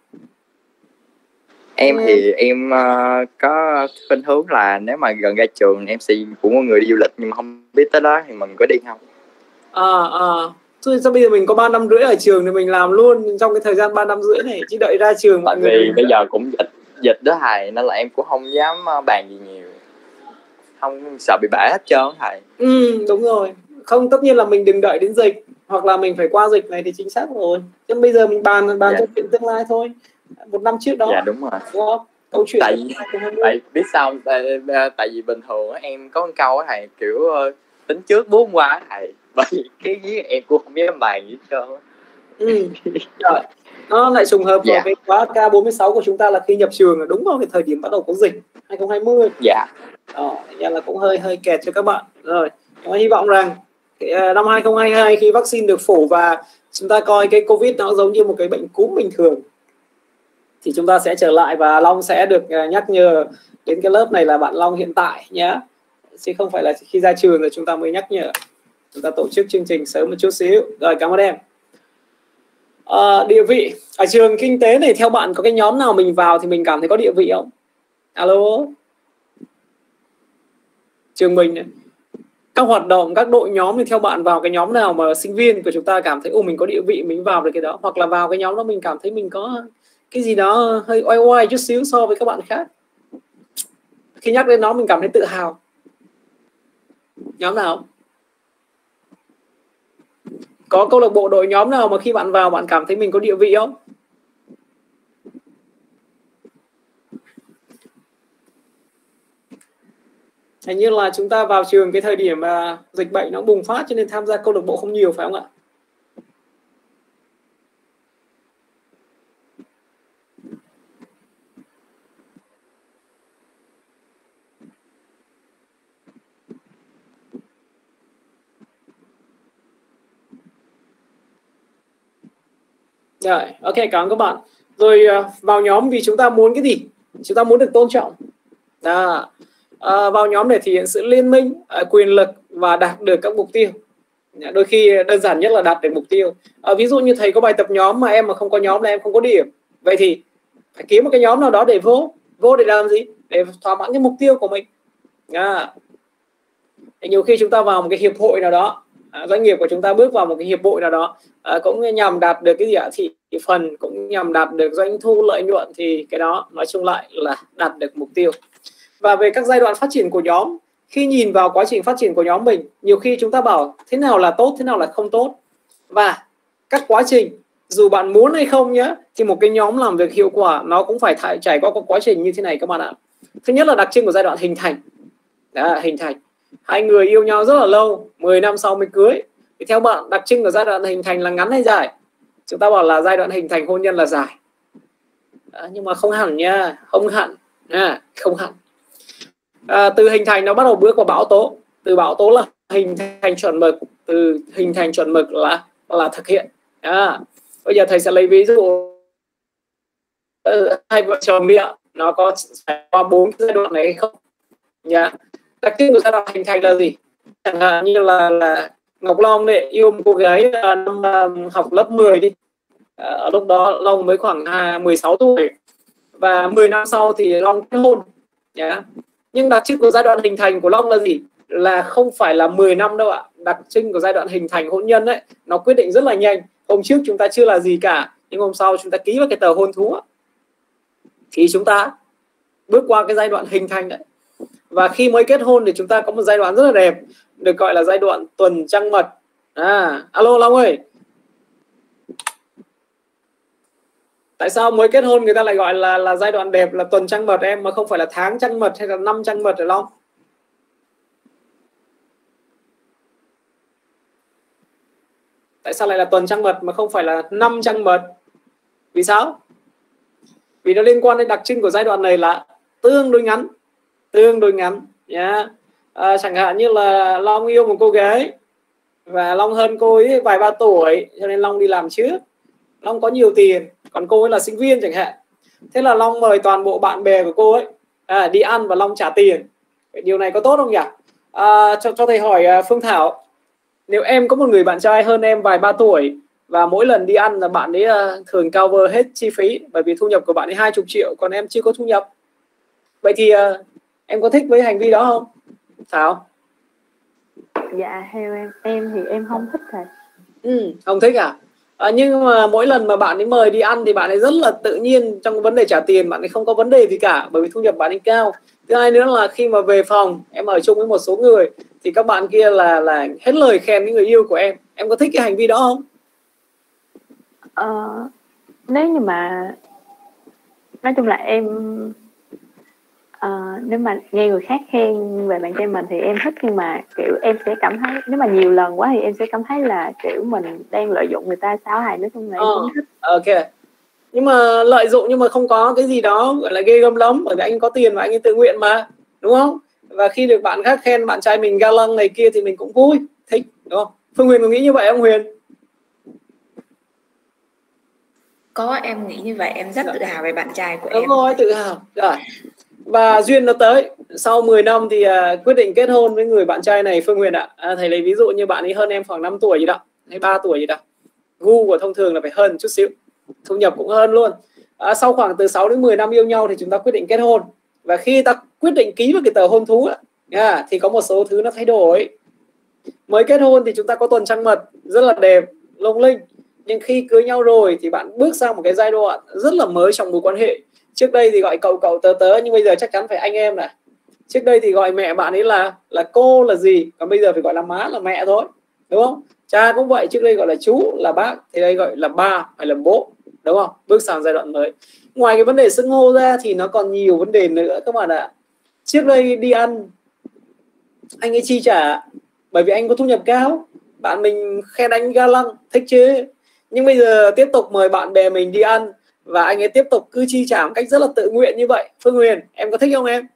Em thì em có khuynh hướng là nếu mà gần ra trường em sẽ của một người đi du lịch, nhưng mà không biết tới đó thì mình có đi không. Thôi sao bây giờ mình có 3 năm rưỡi ở trường thì mình làm luôn trong cái thời gian 3 năm rưỡi này, chứ đợi ra trường mọi người. Vì bây giờ cũng dịch đó thầy, nên là em cũng không dám bàn gì nhiều, không sợ bị bể hết trơn thầy. Đúng rồi, không, tất nhiên là mình đừng đợi đến dịch hoặc là mình phải qua dịch này thì chính xác rồi, chứ bây giờ mình bàn cho chuyện tương lai thôi, một năm trước đó. Dạ đúng rồi, đúng không? Câu chuyện tại biết sao tại vì bình thường em có một câu thầy kiểu tính trước 4 hôm qua thầy, bởi vì cái với em cũng không dám bàn gì hết trơn. Rồi. Nó lại trùng hợp với khóa K46 của chúng ta là khi nhập trường đúng vào cái thời điểm bắt đầu có dịch 2020. Nên là cũng hơi kẹt cho các bạn. Rồi, chúng ta hy vọng rằng năm 2022 khi vaccine được phủ và chúng ta coi cái Covid nó giống như một cái bệnh cúm bình thường thì chúng ta sẽ trở lại và Long sẽ được nhắc nhở đến cái lớp này là bạn Long hiện tại nhé, chứ không phải là khi ra trường rồi chúng ta mới nhắc nhở. Chúng ta tổ chức chương trình sớm một chút xíu. Rồi, cảm ơn em. Địa vị ở trường kinh tế này, theo bạn có cái nhóm nào mình vào thì mình cảm thấy có địa vị không? Alo, trường mình này, các hoạt động, các đội nhóm thì theo bạn vào cái nhóm nào mà sinh viên của chúng ta cảm thấy mình có địa vị, mình vào được cái đó, hoặc là vào cái nhóm đó mình cảm thấy mình có cái gì đó hơi oai oai chút xíu so với các bạn khác, khi nhắc đến nó mình cảm thấy tự hào. Nhóm nào? Có câu lạc bộ đội nhóm nào mà khi bạn vào bạn cảm thấy mình có địa vị không? Hình như là chúng ta vào trường cái thời điểm mà dịch bệnh nó bùng phát cho nên tham gia câu lạc bộ không nhiều, phải không ạ? Rồi, ok, cảm ơn các bạn. Rồi vào nhóm vì chúng ta muốn cái gì? Chúng ta muốn được tôn trọng. Vào nhóm để thể hiện sự liên minh, quyền lực và đạt được các mục tiêu. Đôi khi đơn giản nhất là đạt được mục tiêu. Ví dụ như thầy có bài tập nhóm mà em mà không có nhóm là em không có điểm. Vậy thì phải kiếm một cái nhóm nào đó để vô để làm gì? Để thỏa mãn cái mục tiêu của mình. Nhiều khi chúng ta vào một cái hiệp hội nào đó, doanh nghiệp của chúng ta bước vào một cái hiệp hội nào đó cũng nhằm đạt được cái gì ạ? Thị phần, cũng nhằm đạt được doanh thu, lợi nhuận, thì cái đó nói chung lại là đạt được mục tiêu. Và về các giai đoạn phát triển của nhóm, khi nhìn vào quá trình phát triển của nhóm mình, nhiều khi chúng ta bảo thế nào là tốt, thế nào là không tốt. Và các quá trình, dù bạn muốn hay không nhé, thì một cái nhóm làm việc hiệu quả nó cũng phải trải qua một quá trình như thế này các bạn ạ. Thứ nhất là đặc trưng của giai đoạn hình thành. Hình thành. Hai người yêu nhau rất là lâu, 10 năm sau mới cưới. Thì theo bạn đặc trưng của giai đoạn hình thành là ngắn hay dài? Chúng ta bảo là giai đoạn hình thành hôn nhân là dài. Nhưng mà không hẳn nha, không hẳn. Không hẳn. Từ hình thành nó bắt đầu bước vào bão tố. Từ bão tố là hình thành chuẩn mực. Từ hình thành chuẩn mực là thực hiện. Bây giờ thầy sẽ lấy ví dụ hai vợ chồng đi ạ, nó có trải qua 4 giai đoạn này hay không? Đặc trưng của giai đoạn hình thành là gì? Chẳng hạn như là Ngọc Long này yêu một cô gái năm học lớp 10 đi. Ở lúc đó Long mới khoảng 16 tuổi. Và 10 năm sau thì Long kết hôn. Nhưng đặc trưng của giai đoạn hình thành của Long là gì? Là không phải là 10 năm đâu ạ. Đặc trưng của giai đoạn hình thành hôn nhân ấy, nó quyết định rất là nhanh. Hôm trước chúng ta chưa là gì cả, nhưng hôm sau chúng ta ký vào cái tờ hôn thú thì chúng ta bước qua cái giai đoạn hình thành đấy. Và khi mới kết hôn thì chúng ta có một giai đoạn rất là đẹp, được gọi là giai đoạn tuần trăng mật. Alo Long ơi, tại sao mới kết hôn người ta lại gọi là giai đoạn đẹp, là tuần trăng mật em, mà không phải là tháng trăng mật hay là năm trăng mật rồi Long? Tại sao lại là tuần trăng mật mà không phải là năm trăng mật? Vì sao? Vì nó liên quan đến đặc trưng của giai đoạn này là tương đối ngắn. Chẳng hạn như là Long yêu một cô gái và Long hơn cô ấy vài ba tuổi, cho nên Long đi làm trước. Long có nhiều tiền, còn cô ấy là sinh viên chẳng hạn. Thế là Long mời toàn bộ bạn bè của cô ấy đi ăn và Long trả tiền. Điều này có tốt không nhỉ? Cho thầy hỏi Phương Thảo, nếu em có một người bạn trai hơn em vài ba tuổi và mỗi lần đi ăn là bạn ấy thường cover hết chi phí, bởi vì thu nhập của bạn ấy 20 triệu, còn em chưa có thu nhập, vậy thì em có thích với hành vi đó không Thảo? Dạ theo em thì em không thích thầy. Không thích à? Nhưng mà mỗi lần mà bạn ấy mời đi ăn thì bạn ấy rất là tự nhiên trong vấn đề trả tiền, bạn ấy không có vấn đề gì cả, bởi vì thu nhập bạn ấy cao. Thứ hai nữa là khi mà về phòng em ở chung với một số người thì các bạn kia là hết lời khen những người yêu của em có thích cái hành vi đó không? Nếu như mà nói chung là em nếu mà nghe người khác khen về bạn trai mình thì em thích, nhưng mà kiểu em sẽ cảm thấy nếu mà nhiều lần quá thì em sẽ cảm thấy là kiểu mình đang lợi dụng người ta sao hài, nói chung là em không thích. Ok, nhưng mà lợi dụng nhưng mà không có cái gì đó gọi là ghê gớm lắm, bởi vì anh có tiền và anh ấy tự nguyện mà, đúng không? Và khi được bạn khác khen bạn trai mình ga lăng này kia thì mình cũng vui, thích, đúng không? Phương Huyền có nghĩ như vậy không Huyền? Có, em nghĩ như vậy, em rất tự hào về bạn trai của đúng em. Đúng rồi, tự hào. Rồi. Và duyên nó tới, sau 10 năm thì quyết định kết hôn với người bạn trai này Phương Huyền ạ. Thầy lấy ví dụ như bạn ấy hơn em khoảng 5 tuổi gì đó, hay 3 tuổi gì đó. Gu của thông thường là phải hơn chút xíu, thu nhập cũng hơn luôn. Sau khoảng từ 6 đến 10 năm yêu nhau thì chúng ta quyết định kết hôn. Và khi ta quyết định ký vào cái tờ hôn thú thì có một số thứ nó thay đổi. Mới kết hôn thì chúng ta có tuần trăng mật rất là đẹp, lung linh. Nhưng khi cưới nhau rồi thì bạn bước sang một cái giai đoạn rất là mới trong mối quan hệ. Trước đây thì gọi cậu cậu tớ tớ, nhưng bây giờ chắc chắn phải anh em này. Trước đây thì gọi mẹ bạn ấy là cô là gì, còn bây giờ phải gọi là má là mẹ thôi, đúng không? Cha cũng vậy, trước đây gọi là chú là bác, thì đây gọi là ba hay là bố, đúng không? Bước sang giai đoạn mới. Ngoài cái vấn đề xưng hô ra thì nó còn nhiều vấn đề nữa các bạn ạ. Trước đây đi ăn anh ấy chi trả bởi vì anh có thu nhập cao, bạn mình khen anh ga lăng, thích chứ. Nhưng bây giờ tiếp tục mời bạn bè mình đi ăn và anh ấy tiếp tục cứ chi trả một cách rất là tự nguyện như vậy. Phương Huyền, em có thích không em?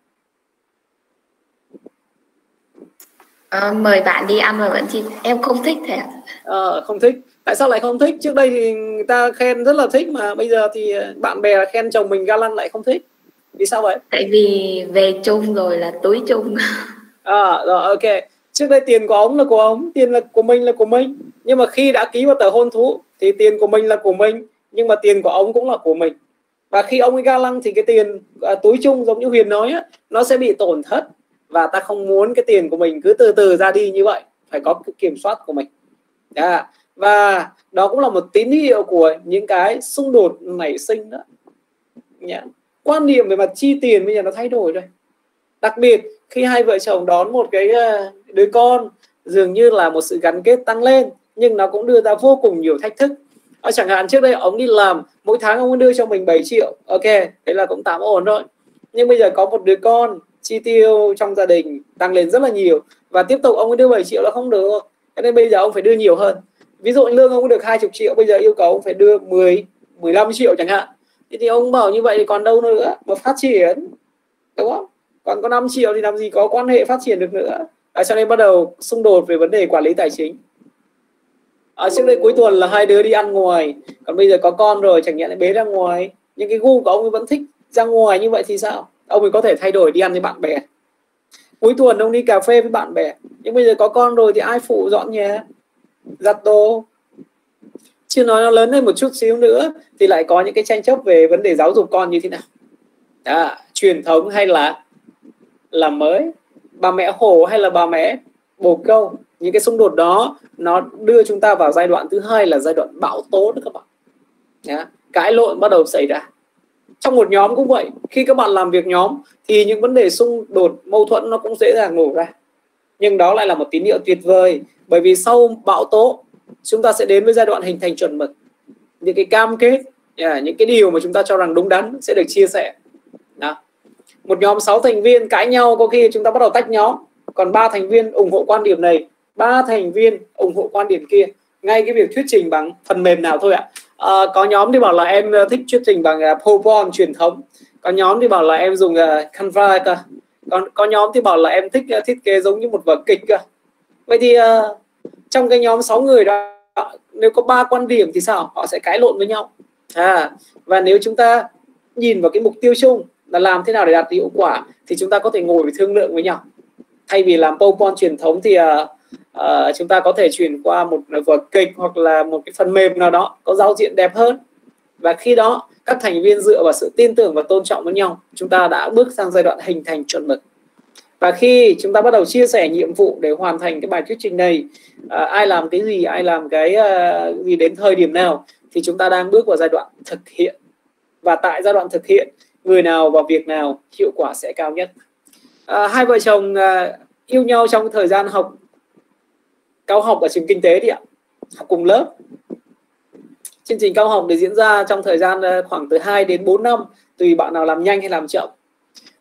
Mời bạn đi ăn mà vẫn chi, em không thích thế. Không thích. Tại sao lại không thích? Trước đây thì người ta khen rất là thích, mà bây giờ thì bạn bè khen chồng mình ga lăng lại không thích. Vì sao vậy? Tại vì về chung rồi là túi chung. Rồi ok. Trước đây tiền của ông là của ông, tiền là của mình là của mình. Nhưng mà khi đã ký vào tờ hôn thú thì tiền của mình là của mình, nhưng mà tiền của ông cũng là của mình. Và khi ông ấy ga lăng thì cái tiền túi chung giống như Huyền nói á, nó sẽ bị tổn thất. Và ta không muốn cái tiền của mình cứ từ từ ra đi như vậy, phải có cái kiểm soát của mình. Và đó cũng là một tín hiệu của những cái xung đột nảy sinh đó. Quan niệm về mặt chi tiền bây giờ nó thay đổi rồi. Đặc biệt khi hai vợ chồng đón một cái đứa con, dường như là một sự gắn kết tăng lên, nhưng nó cũng đưa ra vô cùng nhiều thách thức. Chẳng hạn trước đây ông đi làm, mỗi tháng ông đưa cho mình 7 triệu, ok, thế là cũng tạm ổn rồi. Nhưng bây giờ có một đứa con, chi tiêu trong gia đình tăng lên rất là nhiều, và tiếp tục ông đưa 7 triệu là không được. Cho nên bây giờ ông phải đưa nhiều hơn. Ví dụ lương ông được 20 triệu, bây giờ yêu cầu ông phải đưa 15 triệu chẳng hạn. Thì ông bảo như vậy thì còn đâu nữa mà phát triển, đúng không? Còn có 5 triệu thì làm gì có quan hệ phát triển được nữa. Cho nên bắt đầu xung đột về vấn đề quản lý tài chính. Trước đây cuối tuần là hai đứa đi ăn ngoài, còn bây giờ có con rồi chẳng nhẽ lại bế ra ngoài. Nhưng cái gu của ông ấy vẫn thích ra ngoài như vậy thì sao? Ông ấy có thể thay đổi đi ăn với bạn bè. Cuối tuần ông đi cà phê với bạn bè, nhưng bây giờ có con rồi thì ai phụ dọn nhà, giặt đồ. Chưa nói nó lớn lên một chút xíu nữa thì lại có những cái tranh chấp về vấn đề giáo dục con như thế nào. Truyền thống hay là mới, bà mẹ hổ hay là bà mẹ bồ câu. Những cái xung đột đó nó đưa chúng ta vào giai đoạn thứ hai là giai đoạn bão tố đó các bạn. Cãi lộn bắt đầu xảy ra. Trong một nhóm cũng vậy, khi các bạn làm việc nhóm thì những vấn đề xung đột, mâu thuẫn nó cũng dễ dàng nổ ra. Nhưng đó lại là một tín hiệu tuyệt vời, bởi vì sau bão tố chúng ta sẽ đến với giai đoạn hình thành chuẩn mực. Những cái cam kết, những cái điều mà chúng ta cho rằng đúng đắn sẽ được chia sẻ. Một nhóm 6 thành viên cãi nhau, có khi chúng ta bắt đầu tách nhóm. Còn 3 thành viên ủng hộ quan điểm này, 3 thành viên ủng hộ quan điểm kia. Ngay cái việc thuyết trình bằng phần mềm nào thôi ạ. Có nhóm thì bảo là em thích thuyết trình bằng PowerPoint truyền thống. Có nhóm thì bảo là em dùng Canva cơ. Có nhóm thì bảo là em thích thiết kế giống như một vở kịch cơ. Vậy thì trong cái nhóm 6 người đó, nếu có 3 quan điểm thì sao? Họ sẽ cãi lộn với nhau. Và nếu chúng ta nhìn vào cái mục tiêu chung là làm thế nào để đạt hiệu quả, thì chúng ta có thể ngồi thương lượng với nhau. Thay vì làm PowerPoint truyền thống thì chúng ta có thể chuyển qua một vở kịch hoặc là một cái phần mềm nào đó có giao diện đẹp hơn. Và khi đó các thành viên dựa vào sự tin tưởng và tôn trọng với nhau, chúng ta đã bước sang giai đoạn hình thành chuẩn mực. Và khi chúng ta bắt đầu chia sẻ nhiệm vụ để hoàn thành cái bài thuyết trình này, ai làm cái gì, ai làm cái gì đến thời điểm nào, thì chúng ta đang bước vào giai đoạn thực hiện. Và tại giai đoạn thực hiện, người nào vào việc nào hiệu quả sẽ cao nhất. Hai vợ chồng yêu nhau trong thời gian học cao học ở trường kinh tế đi ạ, học cùng lớp. Chương trình cao học để diễn ra trong thời gian khoảng từ 2 đến 4 năm, tùy bạn nào làm nhanh hay làm chậm.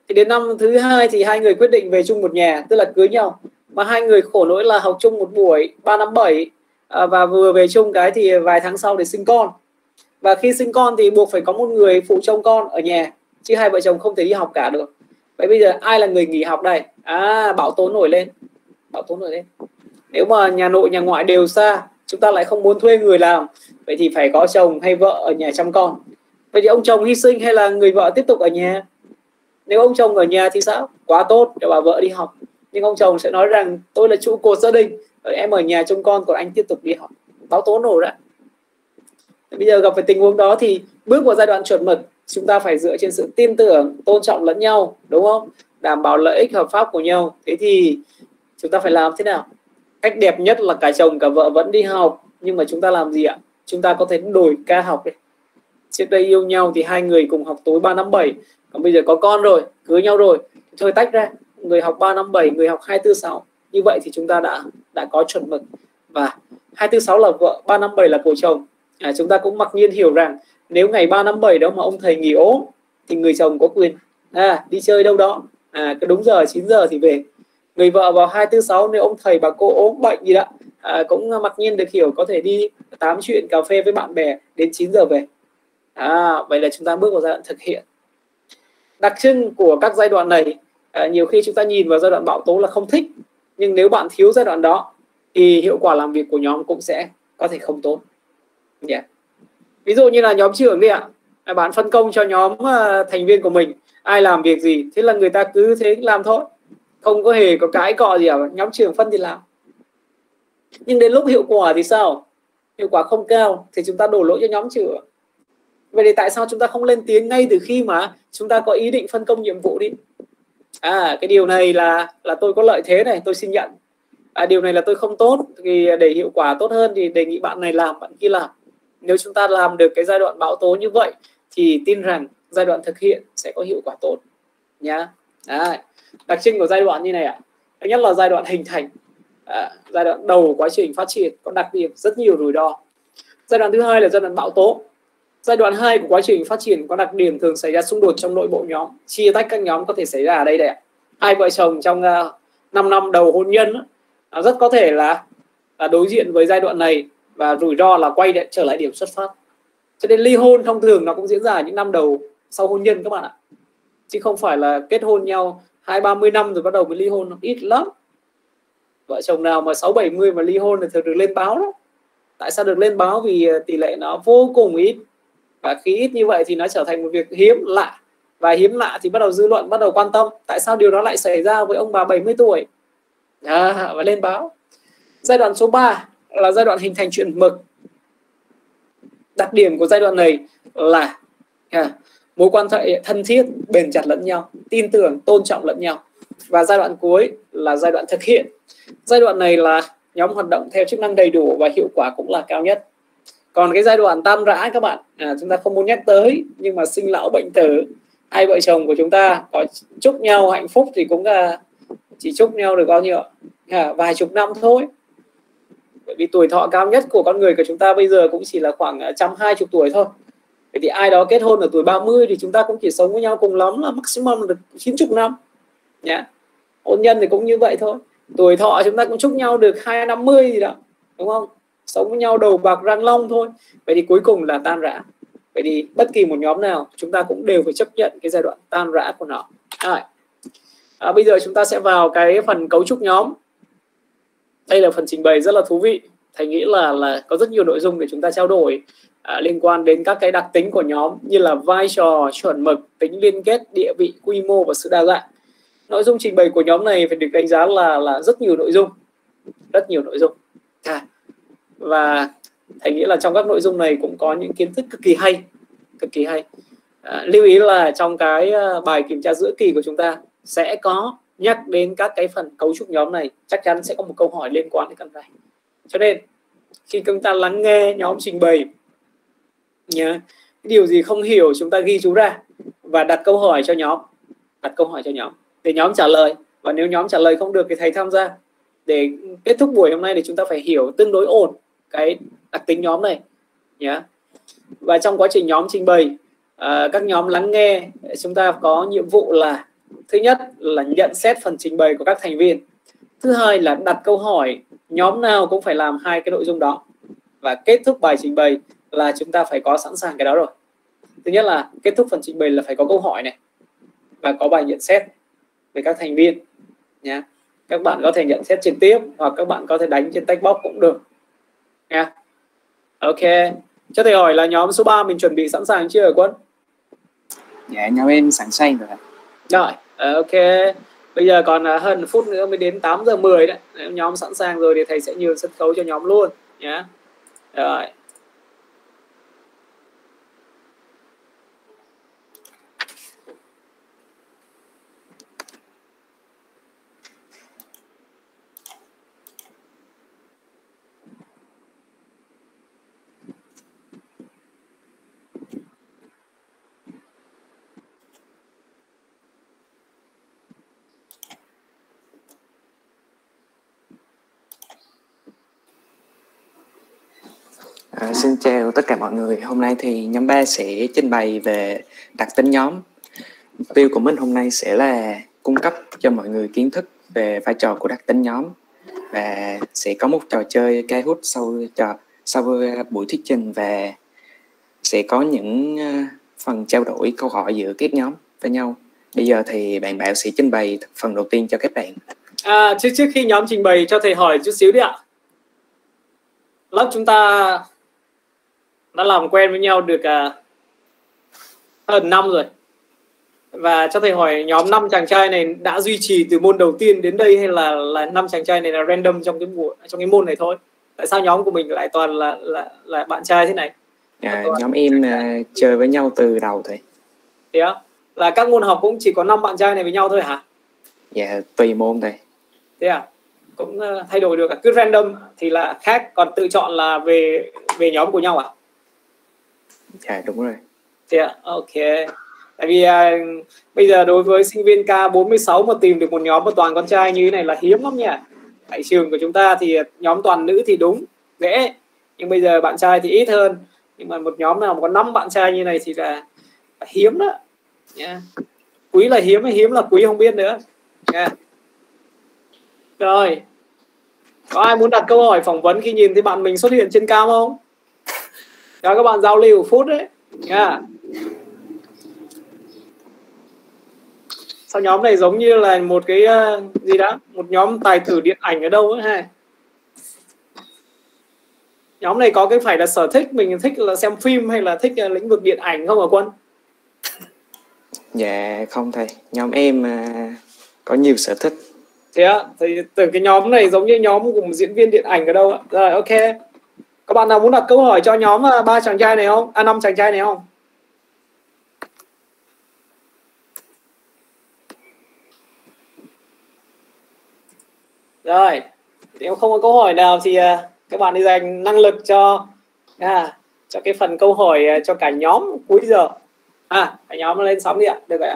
Thì đến năm thứ 2 thì hai người quyết định về chung một nhà, tức là cưới nhau. Mà hai người khổ nỗi là học chung một buổi 3 năm 7 và vừa về chung cái thì vài tháng sau để sinh con. Và khi sinh con thì buộc phải có một người phụ trông con ở nhà, chứ hai vợ chồng không thể đi học cả được. Vậy bây giờ ai là người nghỉ học đây? Bão tố nổi lên. Bão tố nổi lên. Nếu mà nhà nội nhà ngoại đều xa, chúng ta lại không muốn thuê người làm, vậy thì phải có chồng hay vợ ở nhà chăm con. Vậy thì ông chồng hy sinh hay là người vợ tiếp tục ở nhà? Nếu ông chồng ở nhà thì sao? Quá tốt cho bà vợ đi học. Nhưng ông chồng sẽ nói rằng tôi là trụ cột gia đình, em ở nhà trông con còn anh tiếp tục đi học. Bão tố nổ ra. Bây giờ gặp phải tình huống đó thì bước vào giai đoạn chuẩn mực, chúng ta phải dựa trên sự tin tưởng, tôn trọng lẫn nhau, đúng không? Đảm bảo lợi ích hợp pháp của nhau. Thế thì chúng ta phải làm thế nào? Cách đẹp nhất là cả chồng cả vợ vẫn đi học. Nhưng mà chúng ta làm gì ạ? Chúng ta có thể đổi ca học đi. Trước đây yêu nhau thì hai người cùng học tối 3 năm 7. Còn bây giờ có con rồi, cưới nhau rồi, thôi tách ra. Người học 3 năm 7, người học 2 4 6. Như vậy thì chúng ta đã có chuẩn mực. Và 2 4 6 là vợ, 3 năm 7 là của chồng. Chúng ta cũng mặc nhiên hiểu rằng nếu ngày 3 năm 7 đó mà ông thầy nghỉ ốm thì người chồng có quyền đi chơi đâu đó, cứ đúng giờ 9 giờ thì về. Người vợ vào 2 4 6 nếu ông thầy bà cô ốm bệnh gì đó cũng mặc nhiên được hiểu, có thể đi tám chuyện cà phê với bạn bè đến 9 giờ về. Vậy là chúng ta bước vào giai đoạn thực hiện. Đặc trưng của các giai đoạn này, nhiều khi chúng ta nhìn vào giai đoạn bão tố là không thích, nhưng nếu bạn thiếu giai đoạn đó thì hiệu quả làm việc của nhóm cũng sẽ có thể không tốt. Ví dụ như là nhóm trưởng đi ạ, bạn phân công cho nhóm thành viên của mình ai làm việc gì, thế là người ta cứ thế làm thôi, không có hề có cãi cọ gì cả, nhóm trưởng phân thì làm. Nhưng đến lúc hiệu quả thì sao? Hiệu quả không cao thì chúng ta đổ lỗi cho nhóm trưởng. Vậy thì tại sao chúng ta không lên tiếng ngay từ khi mà chúng ta có ý định phân công nhiệm vụ đi? Cái điều này là tôi có lợi thế này, tôi xin nhận. Điều này là tôi không tốt, thì để hiệu quả tốt hơn thì đề nghị bạn này làm, bạn kia làm. Nếu chúng ta làm được cái giai đoạn bão tố như vậy thì tin rằng giai đoạn thực hiện sẽ có hiệu quả tốt nhá. Đặc trưng của giai đoạn như này ạ. Thứ nhất là giai đoạn hình thành, giai đoạn đầu của quá trình phát triển có đặc điểm rất nhiều rủi ro. Giai đoạn thứ hai là giai đoạn bão tố. Giai đoạn 2 của quá trình phát triển có đặc điểm thường xảy ra xung đột trong nội bộ nhóm, chia tách các nhóm có thể xảy ra ở đây ạ. Hai vợ chồng trong 5 năm đầu hôn nhân rất có thể là đối diện với giai đoạn này, và rủi ro là quay trở lại điểm xuất phát. Cho nên ly hôn thông thường nó cũng diễn ra những năm đầu sau hôn nhân các bạn ạ, chứ không phải là kết hôn nhau 20-30 năm rồi bắt đầu mới ly hôn, ít lắm. Vợ chồng nào mà 60-70 mà ly hôn thì thường được lên báo đó. Tại sao được lên báo? Vì tỷ lệ nó vô cùng ít, và khi ít như vậy thì nó trở thành một việc hiếm lạ, và hiếm lạ thì bắt đầu dư luận bắt đầu quan tâm tại sao điều đó lại xảy ra với ông bà 70 tuổi và lên báo. Giai đoạn số 3 là giai đoạn hình thành chuẩn mực. Đặc điểm của giai đoạn này là mối quan hệ thân thiết, bền chặt lẫn nhau, tin tưởng, tôn trọng lẫn nhau. Và giai đoạn cuối là giai đoạn thực hiện. Giai đoạn này là nhóm hoạt động theo chức năng đầy đủ và hiệu quả cũng là cao nhất. Còn cái giai đoạn tan rã các bạn, chúng ta không muốn nhắc tới, nhưng mà sinh lão bệnh tử, hai vợ chồng của chúng ta có chúc nhau hạnh phúc thì cũng chỉ chúc nhau được bao nhiêu? Vài chục năm thôi. Bởi vì tuổi thọ cao nhất của con người của chúng ta bây giờ cũng chỉ là khoảng 120 tuổi thôi. Vậy thì ai đó kết hôn ở tuổi 30 thì chúng ta cũng chỉ sống với nhau cùng lắm là maximum được 90 năm. Hôn nhân thì cũng như vậy thôi. Tuổi thọ chúng ta cũng chúc nhau được 250 gì đó, đúng không? Sống với nhau đầu bạc răng long thôi. Vậy thì cuối cùng là tan rã. Vậy thì bất kỳ một nhóm nào chúng ta cũng đều phải chấp nhận cái giai đoạn tan rã của nó. Bây giờ chúng ta sẽ vào cái phần cấu trúc nhóm. Đây là phần trình bày rất là thú vị. Thầy nghĩ là có rất nhiều nội dung để chúng ta trao đổi liên quan đến các cái đặc tính của nhóm, như là vai trò, chuẩn mực, tính liên kết, địa vị, quy mô và sự đa dạng. Nội dung trình bày của nhóm này phải được đánh giá là rất nhiều nội dung. Rất nhiều nội dung. Và thầy nghĩ là trong các nội dung này cũng có những kiến thức cực kỳ hay. Cực kỳ hay. Lưu ý là trong cái bài kiểm tra giữa kỳ của chúng ta sẽ có nhắc đến các cái phần cấu trúc nhóm này, chắc chắn sẽ có một câu hỏi liên quan đến căn này. Cho nên khi chúng ta lắng nghe nhóm trình bày nhớ, điều gì không hiểu chúng ta ghi chú ra và đặt câu hỏi cho nhóm. Đặt câu hỏi cho nhóm để nhóm trả lời. Và nếu nhóm trả lời không được thì thầy tham gia. Để kết thúc buổi hôm nay thì chúng ta phải hiểu tương đối ổn cái đặc tính nhóm này nhé. Và trong quá trình nhóm trình bày, các nhóm lắng nghe, chúng ta có nhiệm vụ là Thứ nhất là nhận xét phần trình bày của các thành viên. Thứ hai là đặt câu hỏi, nhóm nào cũng phải làm hai cái nội dung đó. Và kết thúc bài trình bày là chúng ta phải có sẵn sàng cái đó rồi. Thứ nhất là kết thúc phần trình bày là phải có câu hỏi này và có bài nhận xét về các thành viên nhé. Các bạn có thể nhận xét trực tiếp hoặc các bạn có thể đánh trên text box cũng được nha. Ok, cho thầy hỏi là nhóm số 3 mình chuẩn bị sẵn sàng chưa hả Quân? Dạ nhóm em sẵn sàng rồi. Rồi, ok. Bây giờ còn hơn 1 phút nữa mới đến 8 giờ 10 đấy. Nếu nhóm sẵn sàng rồi thì thầy sẽ nhường sân khấu cho nhóm luôn nhé. Rồi. Xin chào tất cả mọi người. Hôm nay thì nhóm 3 sẽ trình bày về đặc tính nhóm. Mục tiêu của mình hôm nay sẽ là cung cấp cho mọi người kiến thức về vai trò của đặc tính nhóm và sẽ có một trò chơi cây hút sau buổi thuyết trình và sẽ có những phần trao đổi câu hỏi giữa các nhóm với nhau. Bây giờ thì bạn Bảo sẽ trình bày phần đầu tiên cho các bạn. Trước khi nhóm trình bày cho thầy hỏi chút xíu đi ạ. Lớp chúng ta đã làm quen với nhau được hơn 5 rồi. Và cho thầy hỏi nhóm 5 chàng trai này đã duy trì từ môn đầu tiên đến đây hay là 5 chàng trai này là random trong cái môn này thôi? Tại sao nhóm của mình lại toàn là bạn trai thế này? Nhóm em chơi với nhau từ đầu thầy. Thế á? Là các môn học cũng chỉ có 5 bạn trai này với nhau thôi hả? Dạ, tùy môn thầy. Thế à? Cũng thay đổi được, cứ random thì là khác, còn tự chọn là về nhóm của nhau à? Dạ đúng rồi. Thế à? Ok. Tại vì bây giờ đối với sinh viên K46 mà tìm được một nhóm toàn con trai như thế này là hiếm lắm nha. Tại trường của chúng ta thì nhóm toàn nữ thì đúng, dễ. Nhưng bây giờ bạn trai thì ít hơn. Nhưng mà một nhóm nào có 5 bạn trai như này thì là hiếm đó. Yeah. Quý là hiếm hay hiếm là quý không biết nữa. Yeah. Rồi. Có ai muốn đặt câu hỏi phỏng vấn khi nhìn thấy bạn mình xuất hiện trên cam không? Cho các bạn giao lưu phút đấy. Yeah. Sao nhóm này giống như là một cái gì đó, một nhóm tài tử điện ảnh ở đâu ấy ha? Nhóm này có cái phải là sở thích, mình thích là xem phim hay là thích lĩnh vực điện ảnh không hả Quân? Dạ không thầy, nhóm em có nhiều sở thích. Thế á, thì từ cái nhóm này giống như nhóm của một diễn viên điện ảnh ở đâu ạ? Rồi ok. Các bạn nào muốn đặt câu hỏi cho nhóm 3 chàng trai này không? 5 chàng trai này không? Rồi, nếu không có câu hỏi nào thì các bạn đi dành năng lực cho cái phần câu hỏi cho cả nhóm cuối giờ. Cả nhóm lên sóng đi ạ, được rồi ạ.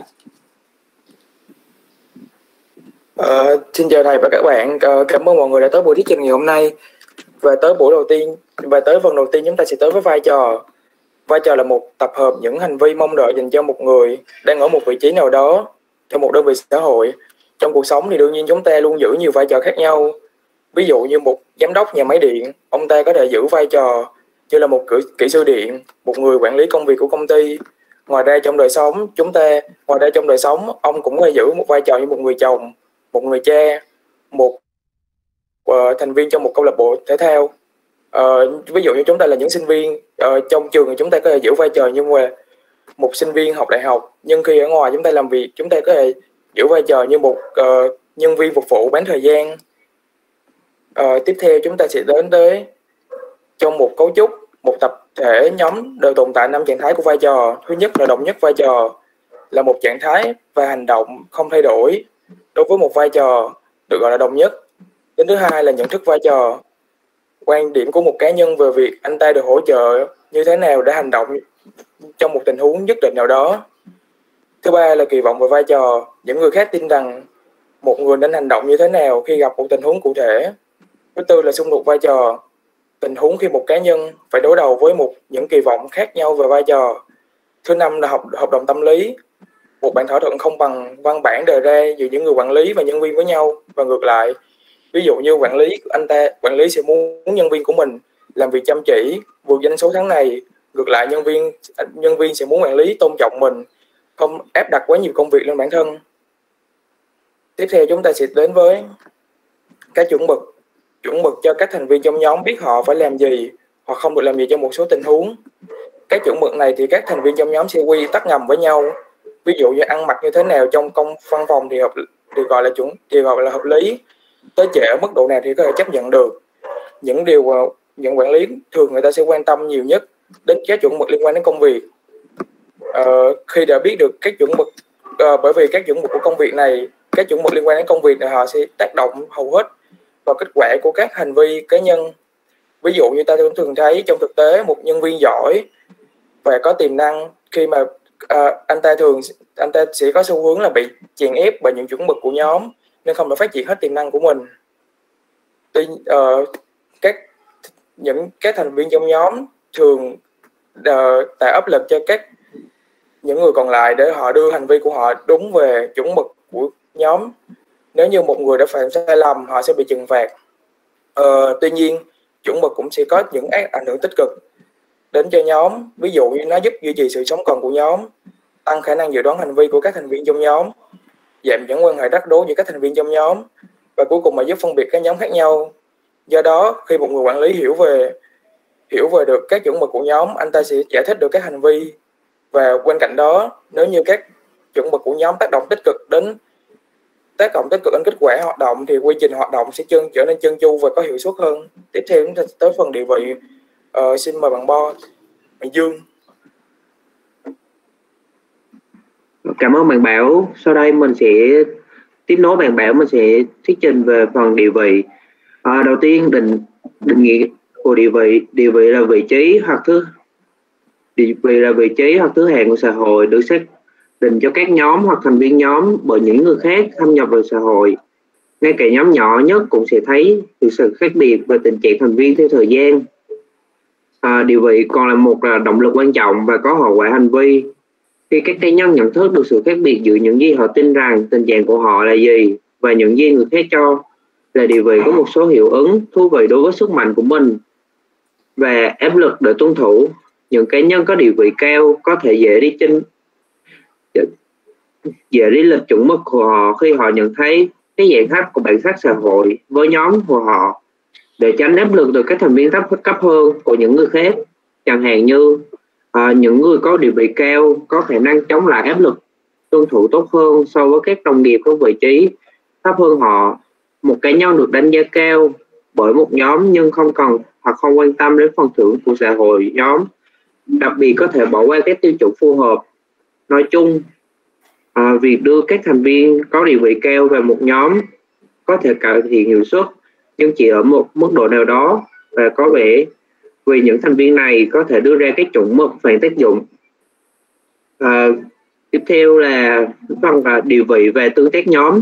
Xin chào thầy và các bạn. Cảm ơn mọi người đã tới buổi thuyết trình ngày hôm nay. Và tới phần đầu tiên chúng ta sẽ tới với vai trò. Vai trò là một tập hợp những hành vi mong đợi dành cho một người đang ở một vị trí nào đó trong một đơn vị xã hội. Trong cuộc sống thì đương nhiên chúng ta luôn giữ nhiều vai trò khác nhau. Ví dụ như một giám đốc nhà máy điện, ông ta có thể giữ vai trò như là một kỹ sư điện, một người quản lý công việc của công ty. Ngoài ra trong đời sống, ông cũng có thể giữ một vai trò như một người chồng, một người cha, một thành viên trong một câu lạc bộ thể thao. Ví dụ như chúng ta là những sinh viên trong trường thì chúng ta có thể giữ vai trò như một sinh viên học đại học, nhưng khi ở ngoài chúng ta làm việc chúng ta có thể giữ vai trò như một nhân viên phục vụ bán thời gian. Tiếp theo chúng ta sẽ đến tới trong một cấu trúc, một tập thể nhóm đều tồn tại 5 trạng thái của vai trò. Thứ nhất là đồng nhất vai trò, là một trạng thái và hành động không thay đổi đối với một vai trò được gọi là đồng nhất. Đến thứ hai là nhận thức vai trò, quan điểm của một cá nhân về việc anh ta được hỗ trợ như thế nào để hành động trong một tình huống nhất định nào đó. Thứ ba là kỳ vọng về vai trò, những người khác tin rằng một người nên hành động như thế nào khi gặp một tình huống cụ thể. Thứ tư là xung đột vai trò, tình huống khi một cá nhân phải đối đầu với những kỳ vọng khác nhau về vai trò. Thứ năm là hợp đồng tâm lý, một bản thỏa thuận không bằng văn bản đề ra giữa những người quản lý và nhân viên với nhau, và ngược lại. Ví dụ như quản lý sẽ muốn nhân viên của mình làm việc chăm chỉ, vượt doanh số tháng này. Ngược lại, nhân viên sẽ muốn quản lý tôn trọng mình, không áp đặt quá nhiều công việc lên bản thân. Tiếp theo chúng ta sẽ đến với các chuẩn mực cho các thành viên trong nhóm biết họ phải làm gì hoặc không được làm gì trong một số tình huống. Các chuẩn mực này thì các thành viên trong nhóm sẽ quy tắc ngầm với nhau. Ví dụ như ăn mặc như thế nào trong văn phòng thì gọi là hợp lý, tới trễ ở mức độ nào thì có thể chấp nhận được. Những điều những quản lý thường người ta sẽ quan tâm nhiều nhất đến các chuẩn mực liên quan đến công việc. Khi đã biết được các chuẩn mực, bởi vì các chuẩn mực của công việc này, các chuẩn mực liên quan đến công việc này họ sẽ tác động hầu hết vào kết quả của các hành vi cá nhân. Ví dụ như ta thường thấy trong thực tế một nhân viên giỏi và có tiềm năng, khi mà anh ta sẽ có xu hướng là bị chèn ép bởi những chuẩn mực của nhóm nên không thể phát triển hết tiềm năng của mình. Các thành viên trong nhóm thường tạo áp lực cho những người còn lại để họ đưa hành vi của họ đúng về chuẩn mực của nhóm. Nếu như một người đã phạm sai lầm, họ sẽ bị trừng phạt. Tuy nhiên, chuẩn mực cũng sẽ có những ảnh hưởng tích cực đến cho nhóm. Ví dụ như nó giúp duy trì sự sống còn của nhóm, tăng khả năng dự đoán hành vi của các thành viên trong nhóm, giảm những quan hệ rắc rối giữa các thành viên trong nhóm, và cuối cùng là giúp phân biệt các nhóm khác nhau. Do đó, khi một người quản lý hiểu về được các chuẩn mực của nhóm, anh ta sẽ giải thích được các hành vi. Và bên cạnh đó, nếu như các chuẩn mực của nhóm tác động tích cực đến kết quả hoạt động thì quy trình hoạt động sẽ trở nên trơn tru và có hiệu suất hơn. Tiếp theo chúng ta tới phần địa vị. Xin mời bạn Dương. Cảm ơn bạn Bảo. Sau đây mình sẽ tiếp nối bạn Bảo, mình sẽ thuyết trình về phần địa vị. Đầu tiên, định nghĩa của địa vị. Địa vị là vị trí hoặc thứ hạng của xã hội, được xác định cho các nhóm hoặc thành viên nhóm bởi những người khác thâm nhập vào xã hội. Ngay cả nhóm nhỏ nhất cũng sẽ thấy được sự khác biệt về tình trạng thành viên theo thời gian. Địa vị còn là một động lực quan trọng và có hậu quả hành vi. Khi các cá nhân nhận thức được sự khác biệt giữa những gì họ tin rằng tình trạng của họ là gì và những gì người khác cho là địa vị, có một số hiệu ứng thú vị đối với sức mạnh của mình và áp lực để tuân thủ. Những cá nhân có địa vị cao có thể dễ đi lệch chuẩn mực của họ khi họ nhận thấy cái dạng thấp của bản sắc xã hội với nhóm của họ, để tránh áp lực từ các thành viên cấp hơn của những người khác. Chẳng hạn như những người có địa vị cao có khả năng chống lại áp lực tuân thủ tốt hơn so với các đồng nghiệp có vị trí thấp hơn họ. Một cá nhân được đánh giá cao bởi một nhóm nhưng không cần hoặc không quan tâm đến phần thưởng của xã hội nhóm, đặc biệt có thể bỏ qua các tiêu chuẩn phù hợp. Nói chung, việc đưa các thành viên có địa vị cao vào một nhóm có thể cải thiện hiệu suất, nhưng chỉ ở một mức độ nào đó, và có vẻ vì những thành viên này có thể đưa ra các chuẩn mực phản tác dụng. Tiếp theo là phần địa vị về tương tác nhóm.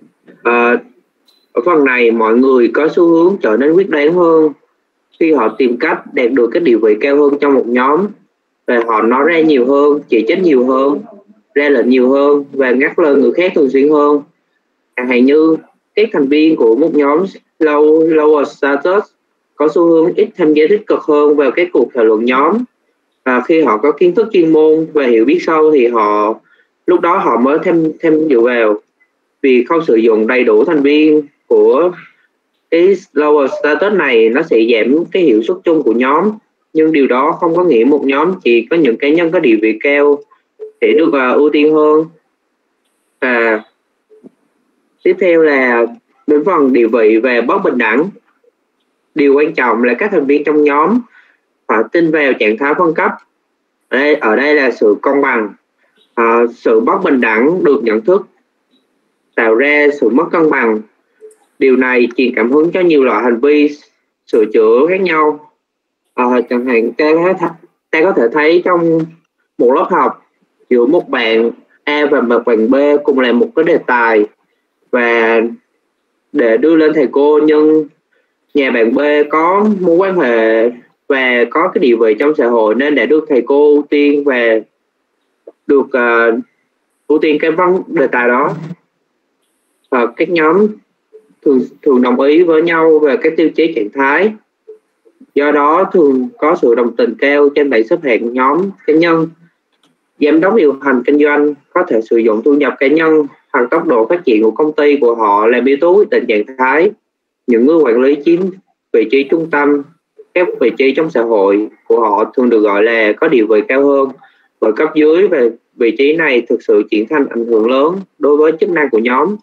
Ở phần này, mọi người có xu hướng trở nên quyết đoán hơn khi họ tìm cách đạt được các địa vị cao hơn trong một nhóm, và họ nói ra nhiều hơn, chỉ trích nhiều hơn, ra lệnh nhiều hơn và ngắt lời người khác thường xuyên hơn. Chẳng hạn như các thành viên của một nhóm lower status có xu hướng ít tham gia tích cực hơn vào các cuộc thảo luận nhóm. Khi họ có kiến thức chuyên môn và hiểu biết sâu thì lúc đó họ mới tham dự vào. Vì không sử dụng đầy đủ thành viên của cái lower status này, nó sẽ giảm cái hiệu suất chung của nhóm. Nhưng điều đó không có nghĩa một nhóm chỉ có những cá nhân có địa vị cao để được ưu tiên hơn. Và tiếp theo là đến phần địa vị về bất bình đẳng. Điều quan trọng là các thành viên trong nhóm phải tin vào trạng thái phân cấp. Ở đây là sự công bằng. Sự bất bình đẳng được nhận thức tạo ra sự mất cân bằng. Điều này truyền cảm hứng cho nhiều loại hành vi sửa chữa khác nhau. Chẳng hạn ta có thể thấy trong một lớp học giữa một bạn A và một bạn B cùng làm một cái đề tài, và để đưa lên thầy cô, nhưng nhà bạn B có mối quan hệ và có cái địa vị trong xã hội nên đã được thầy cô ưu tiên và được ưu tiên cái vấn đề tài đó. Các nhóm thường đồng ý với nhau về các tiêu chí trạng thái, do đó thường có sự đồng tình cao trên bảng xếp hạng nhóm cá nhân. Giám đốc điều hành kinh doanh có thể sử dụng thu nhập cá nhân hoặc tốc độ phát triển của công ty của họ làm yếu tố quyết định trạng thái. Những người quản lý chiếm vị trí trung tâm, các vị trí trong xã hội của họ thường được gọi là có địa vị cao hơn, và cấp dưới về vị trí này thực sự chuyển thành ảnh hưởng lớn đối với chức năng của nhóm.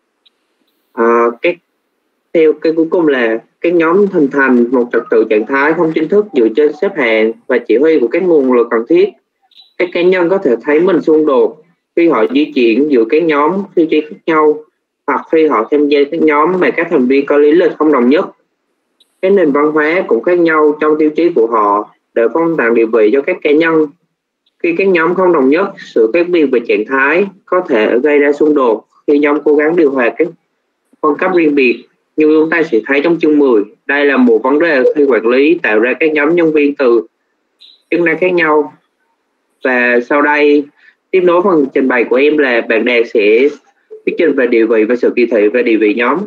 Theo cái cuối cùng là các nhóm hình thành một trật tự trạng thái không chính thức dựa trên xếp hạng và chỉ huy của các nguồn lực cần thiết. Các cá nhân có thể thấy mình xung đột khi họ di chuyển giữa các nhóm tiêu chí khác nhau, hoặc khi họ tham gia các nhóm mà các thành viên có lý lịch không đồng nhất. Các nền văn hóa cũng khác nhau trong tiêu chí của họ để phân tặng địa vị cho các cá nhân. Khi các nhóm không đồng nhất, sự khác biệt về trạng thái có thể gây ra xung đột khi nhóm cố gắng điều hòa các phân cấp riêng biệt. Như chúng ta sẽ thấy trong chương 10, đây là một vấn đề khi quản lý tạo ra các nhóm nhân viên từ chức năng khác nhau. Và sau đây, tiếp nối phần trình bày của em là bạn Đạt sẽ thuyết trình về địa vị và sự kỳ thị về địa vị nhóm.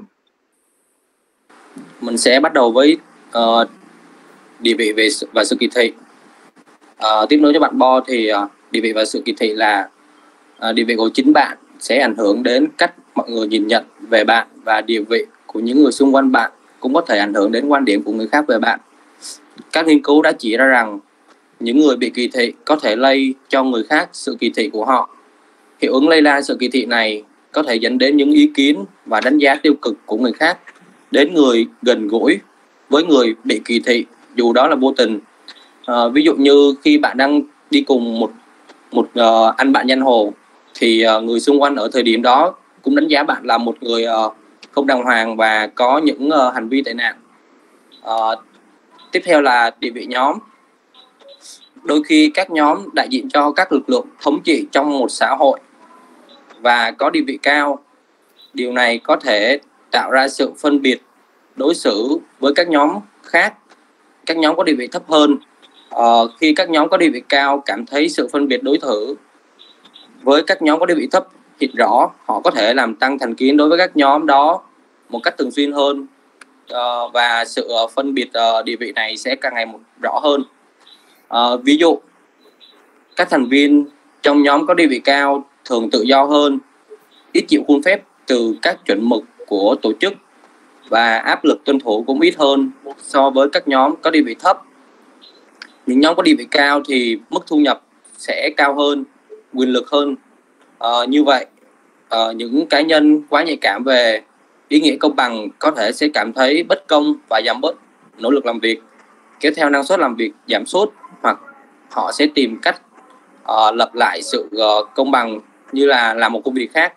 Mình sẽ bắt đầu với địa vị và sự kỳ thị. Tiếp nối cho bạn Bo thì địa vị và sự kỳ thị là địa vị của chính bạn sẽ ảnh hưởng đến cách mọi người nhìn nhận về bạn, và địa vị của những người xung quanh bạn cũng có thể ảnh hưởng đến quan điểm của người khác về bạn. Các nghiên cứu đã chỉ ra rằng những người bị kỳ thị có thể lây cho người khác sự kỳ thị của họ. Hiệu ứng lây lan sự kỳ thị này có thể dẫn đến những ý kiến và đánh giá tiêu cực của người khác đến người gần gũi với người bị kỳ thị, dù đó là vô tình. Ví dụ như khi bạn đang đi cùng một anh bạn giang hồ, thì người xung quanh ở thời điểm đó cũng đánh giá bạn là một người không đàng hoàng và có những hành vi tệ nạn. Tiếp theo là địa vị nhóm. Đôi khi các nhóm đại diện cho các lực lượng thống trị trong một xã hội và có địa vị cao. Điều này có thể tạo ra sự phân biệt đối xử với các nhóm khác, các nhóm có địa vị thấp hơn. Khi các nhóm có địa vị cao cảm thấy sự phân biệt đối xử với các nhóm có địa vị thấp hiện rõ, họ có thể làm tăng thành kiến đối với các nhóm đó một cách thường xuyên hơn, và sự phân biệt địa vị này sẽ càng ngày một rõ hơn. Ví dụ, các thành viên trong nhóm có địa vị cao thường tự do hơn, ít chịu khuôn phép từ các chuẩn mực của tổ chức, và áp lực tuân thủ cũng ít hơn so với các nhóm có địa vị thấp. Những nhóm có địa vị cao thì mức thu nhập sẽ cao hơn, quyền lực hơn. Như vậy, những cá nhân quá nhạy cảm về ý nghĩa công bằng có thể sẽ cảm thấy bất công và giảm bớt nỗ lực làm việc, kéo theo năng suất làm việc giảm sút, hoặc họ sẽ tìm cách lập lại sự công bằng như là làm một công việc khác.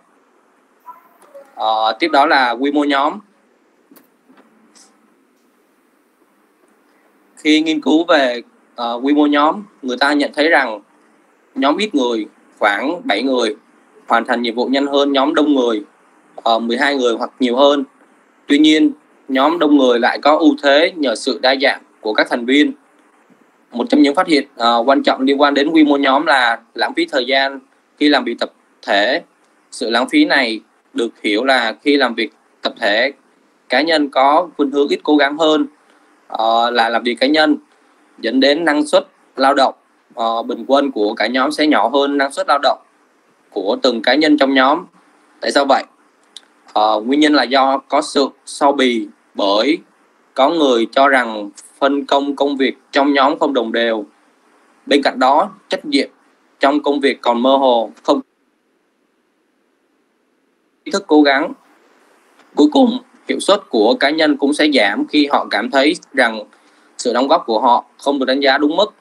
Tiếp đó là quy mô nhóm. Khi nghiên cứu về quy mô nhóm, người ta nhận thấy rằng nhóm ít người, khoảng 7 người, hoàn thành nhiệm vụ nhanh hơn nhóm đông người, 12 người hoặc nhiều hơn. Tuy nhiên, nhóm đông người lại có ưu thế nhờ sự đa dạng của các thành viên. Một trong những phát hiện quan trọng liên quan đến quy mô nhóm là lãng phí thời gian khi làm việc tập thể. Sự lãng phí này được hiểu là khi làm việc tập thể, cá nhân có khuynh hướng ít cố gắng hơn là làm việc cá nhân, dẫn đến năng suất lao động bình quân của cả nhóm sẽ nhỏ hơn năng suất lao động của từng cá nhân trong nhóm. Tại sao vậy? Nguyên nhân là do có sự so bì, bởi có người cho rằng phân công công việc trong nhóm không đồng đều. Bên cạnh đó, trách nhiệm trong công việc còn mơ hồ, không ý thức cố gắng. Cuối cùng, hiệu suất của cá nhân cũng sẽ giảm khi họ cảm thấy rằng sự đóng góp của họ không được đánh giá đúng mức.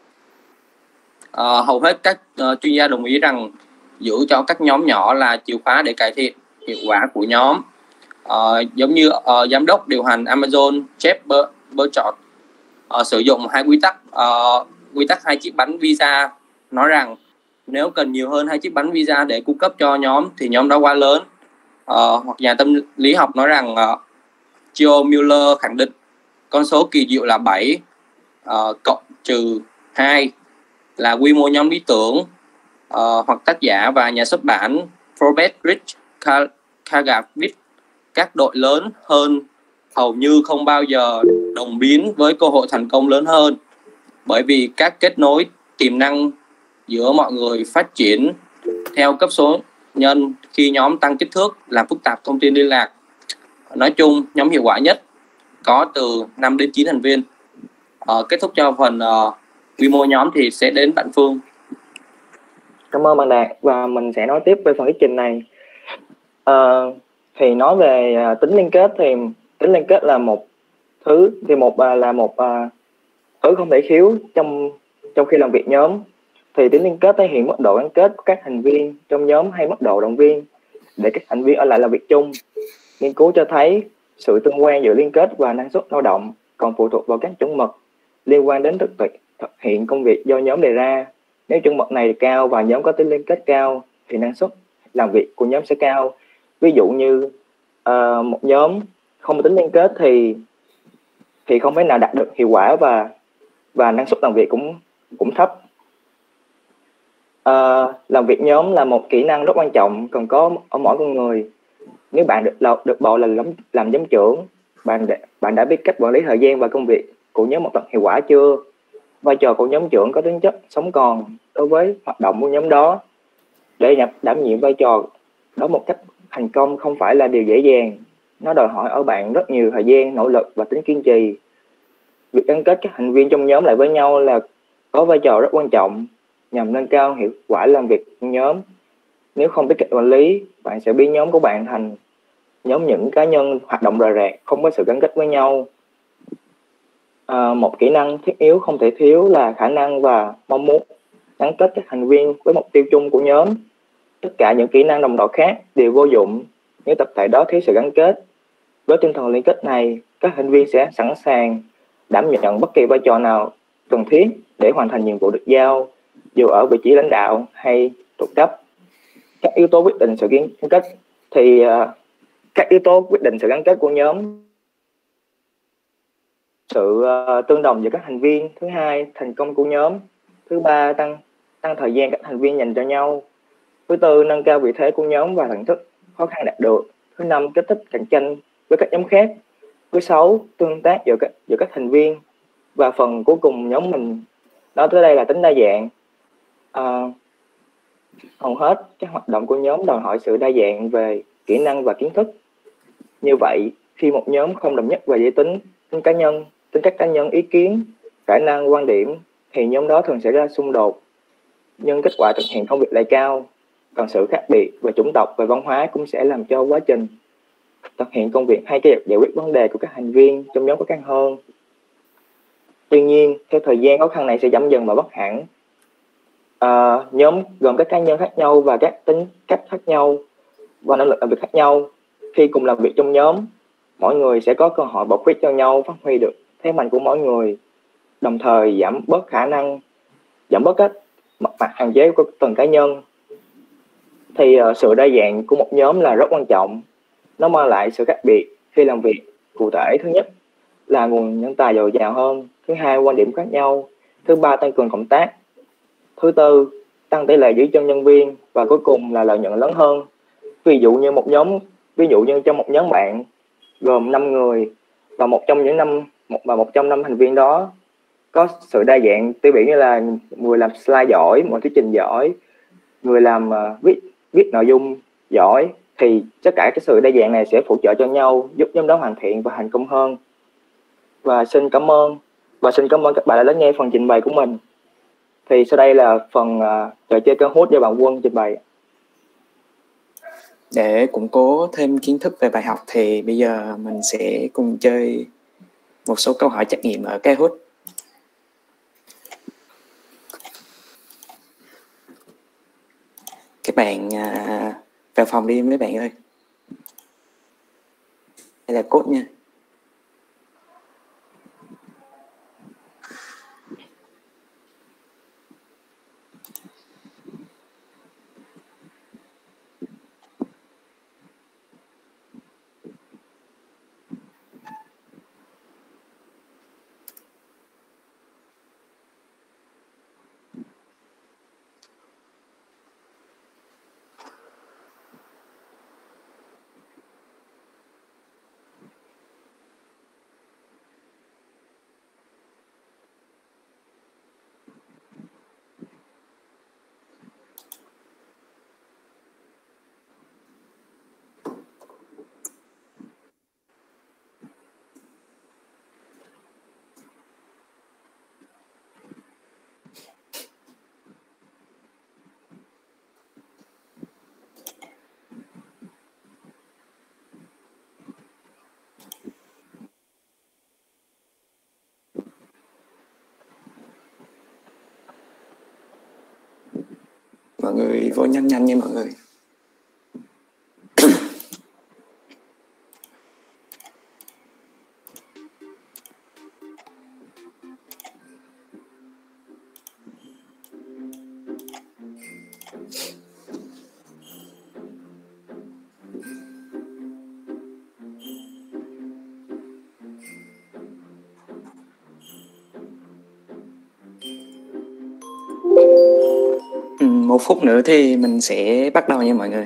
Hầu hết các chuyên gia đồng ý rằng giữ cho các nhóm nhỏ là chìa khóa để cải thiện hiệu quả của nhóm. Giống như giám đốc điều hành Amazon Jeff Bezos sử dụng hai quy tắc 2 chiếc bánh pizza, nói rằng nếu cần nhiều hơn 2 chiếc bánh pizza để cung cấp cho nhóm thì nhóm đó quá lớn. Hoặc nhà tâm lý học nói rằng Joe Mueller khẳng định con số kỳ diệu là 7 cộng trừ 2 là quy mô nhóm lý tưởng. hoặc tác giả và nhà xuất bản Forbes Rich Kagavich, các đội lớn hơn hầu như không bao giờ đồng biến với cơ hội thành công lớn hơn, bởi vì các kết nối tiềm năng giữa mọi người phát triển theo cấp số nhân khi nhóm tăng kích thước làm phức tạp thông tin liên lạc. Nói chung, nhóm hiệu quả nhất có từ 5 đến 9 thành viên. Kết thúc cho phần quy mô nhóm thì sẽ đến bạn Phương. Cảm ơn bạn Đạt, và mình sẽ nói tiếp về phần thuyết trình này. Thì nói về tính liên kết, thì tính liên kết là một thứ, thì là một thứ không thể thiếu trong khi làm việc nhóm. Thì tính liên kết thể hiện mức độ gắn kết của các thành viên trong nhóm hay mức độ động viên để các thành viên ở lại làm việc chung. Nghiên cứu cho thấy sự tương quan giữa liên kết và năng suất lao động còn phụ thuộc vào các chuẩn mực liên quan đến thực hiện công việc do nhóm đề ra. Nếu chuẩn mực này cao và nhóm có tính liên kết cao thì năng suất làm việc của nhóm sẽ cao. Ví dụ như một nhóm không có tính liên kết thì không thể nào đạt được hiệu quả và năng suất làm việc cũng thấp. Làm việc nhóm là một kỹ năng rất quan trọng cần có ở mỗi con người. Nếu bạn được bầu là làm nhóm trưởng, bạn đã biết cách quản lý thời gian và công việc của nhóm một cách hiệu quả chưa? Vai trò của nhóm trưởng có tính chất sống còn đối với hoạt động của nhóm đó. Để đảm nhiệm vai trò đó một cách thành công không phải là điều dễ dàng. Nó đòi hỏi ở bạn rất nhiều thời gian, nỗ lực và tính kiên trì. Việc gắn kết các thành viên trong nhóm lại với nhau là có vai trò rất quan trọng nhằm nâng cao hiệu quả làm việc nhóm. Nếu không biết cách quản lý, bạn sẽ biến nhóm của bạn thành nhóm những cá nhân hoạt động rời rạc, không có sự gắn kết với nhau. Một kỹ năng thiết yếu không thể thiếu là khả năng và mong muốn gắn kết các thành viên với mục tiêu chung của nhóm. Tất cả những kỹ năng đồng đội khác đều vô dụng nếu tập thể đó thiếu sự gắn kết. Với tinh thần liên kết này, các thành viên sẽ sẵn sàng đảm nhận bất kỳ vai trò nào cần thiết để hoàn thành nhiệm vụ được giao, dù ở vị trí lãnh đạo hay thuộc cấp. Các yếu tố quyết định sự gắn kết thì các yếu tố quyết định sự gắn kết của nhóm: sự tương đồng giữa các thành viên. Thứ hai, thành công của nhóm. Thứ ba, tăng thời gian các thành viên dành cho nhau. Thứ tư, nâng cao vị thế của nhóm và nhận thức khó khăn đạt được. Thứ năm, kích thích cạnh tranh với các nhóm khác. Thứ sáu, tương tác giữa các thành viên. Và phần cuối cùng nhóm mình nói tới đây là tính đa dạng. Hầu hết các hoạt động của nhóm đòi hỏi sự đa dạng về kỹ năng và kiến thức. Như vậy, khi một nhóm không đồng nhất về giới tính cách cá nhân, ý kiến, khả năng, quan điểm, thì nhóm đó thường xảy ra xung đột, nhưng kết quả thực hiện công việc lại cao. Còn sự khác biệt về chủng tộc, về văn hóa cũng sẽ làm cho quá trình thực hiện công việc hay cái giải quyết vấn đề của các thành viên trong nhóm khó khăn hơn. Tuy nhiên, theo thời gian, khó khăn này sẽ giảm dần và bất hẳn. Nhóm gồm các cá nhân khác nhau và các tính cách khác nhau và năng lực làm việc khác nhau. Khi cùng làm việc trong nhóm, mỗi người sẽ có cơ hội bộc phát cho nhau, phát huy được thế mạnh của mỗi người, đồng thời giảm bớt các mặt hạn chế của từng cá nhân. Thì sự đa dạng của một nhóm là rất quan trọng. Nó mang lại sự khác biệt khi làm việc. Cụ thể, thứ nhất là nguồn nhân tài dồi dào hơn. Thứ hai, quan điểm khác nhau. Thứ ba, tăng cường cộng tác. Thứ tư, tăng tỷ lệ giữ chân nhân viên. Và cuối cùng là lợi nhuận lớn hơn. Ví dụ như trong một nhóm bạn gồm 5 người và một trong năm thành viên đó có sự đa dạng tiêu biểu như là người làm slide giỏi, một thuyết trình giỏi, người làm viết nội dung giỏi, thì tất cả cái sự đa dạng này sẽ phụ trợ cho nhau, giúp nhóm đó hoàn thiện và thành công hơn. Và xin cảm ơn các bạn đã lắng nghe phần trình bày của mình. Thì sau đây là phần trò chơi cơ hút do bạn Quân trình bày. Để củng cố thêm kiến thức về bài học thì bây giờ mình sẽ cùng chơi một số câu hỏi trắc nghiệm ở Kahoot. Các bạn vào phòng đi mấy bạn ơi. Đây là code nha. mọi người vô nhanh nhanh nha mọi người. Một phút nữa thì mình sẽ bắt đầu nha mọi người.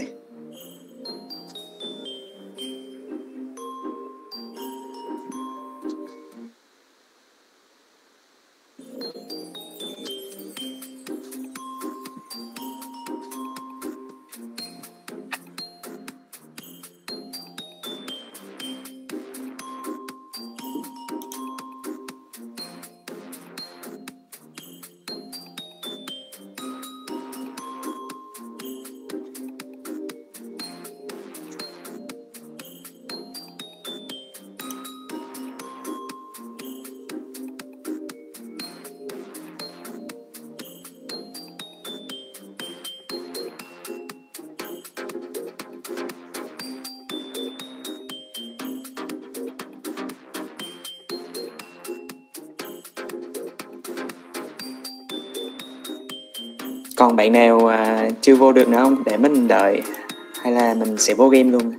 Còn bạn nào chưa vô được nữa không? Để mình đợi hay là mình sẽ vô game luôn?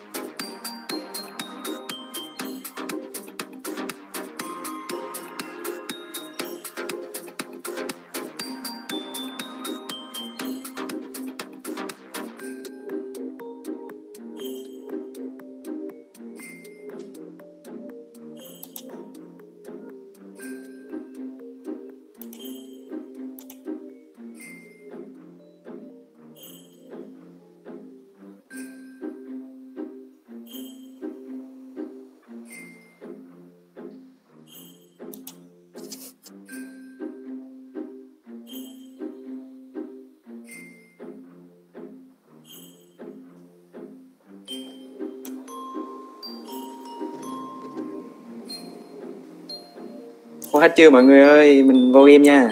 Vô hết chưa mọi người ơi? Mình vô game nha.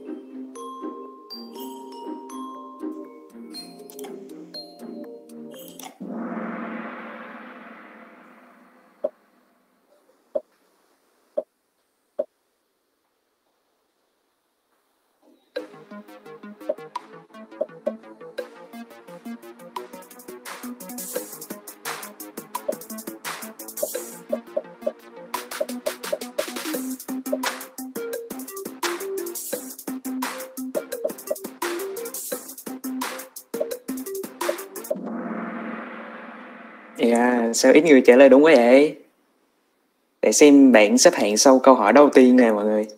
Sao ít người trả lời đúng quá vậy? Để xem bảng xếp hạng sau câu hỏi đầu tiên nè mọi người.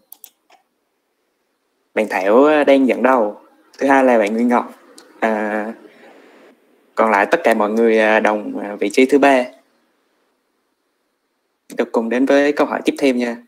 Bạn Thảo đang dẫn đầu. Thứ hai là bạn Nguyên Ngọc. Còn lại tất cả mọi người đồng vị trí thứ 3. Được cùng đến với câu hỏi tiếp theo nha.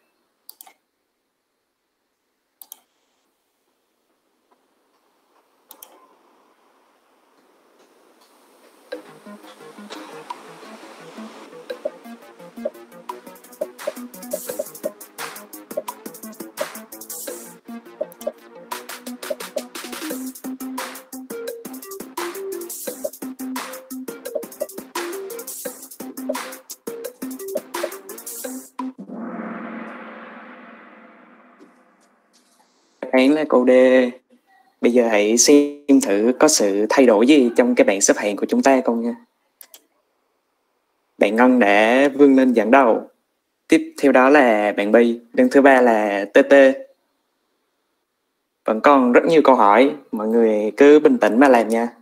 Án là câu D. Bây giờ hãy xem thử có sự thay đổi gì trong cái bảng xếp hạng của chúng ta không nha. Bạn Ngân đã vươn lên dẫn đầu. Tiếp theo đó là bạn Bi. Đứng thứ 3 là TT. Vẫn còn rất nhiều câu hỏi. Mọi người cứ bình tĩnh mà làm nha.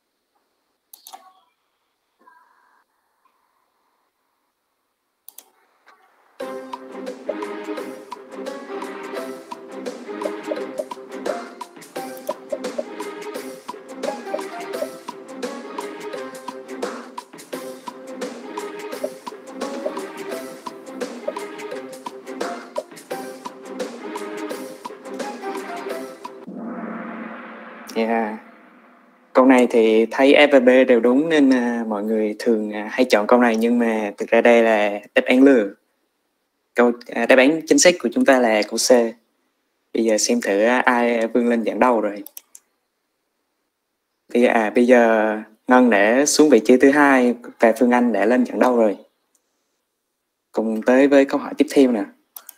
Câu này thì thấy A và B đều đúng nên mọi người thường hay chọn câu này, nhưng mà thực ra đây là đáp án lừa. Đáp án chính xác của chúng ta là câu C. Bây giờ xem thử ai vươn lên dẫn đầu rồi. Bây giờ Ngân để xuống vị trí thứ hai và Phương Anh để lên dẫn đầu rồi. Cùng tới với câu hỏi tiếp theo nè.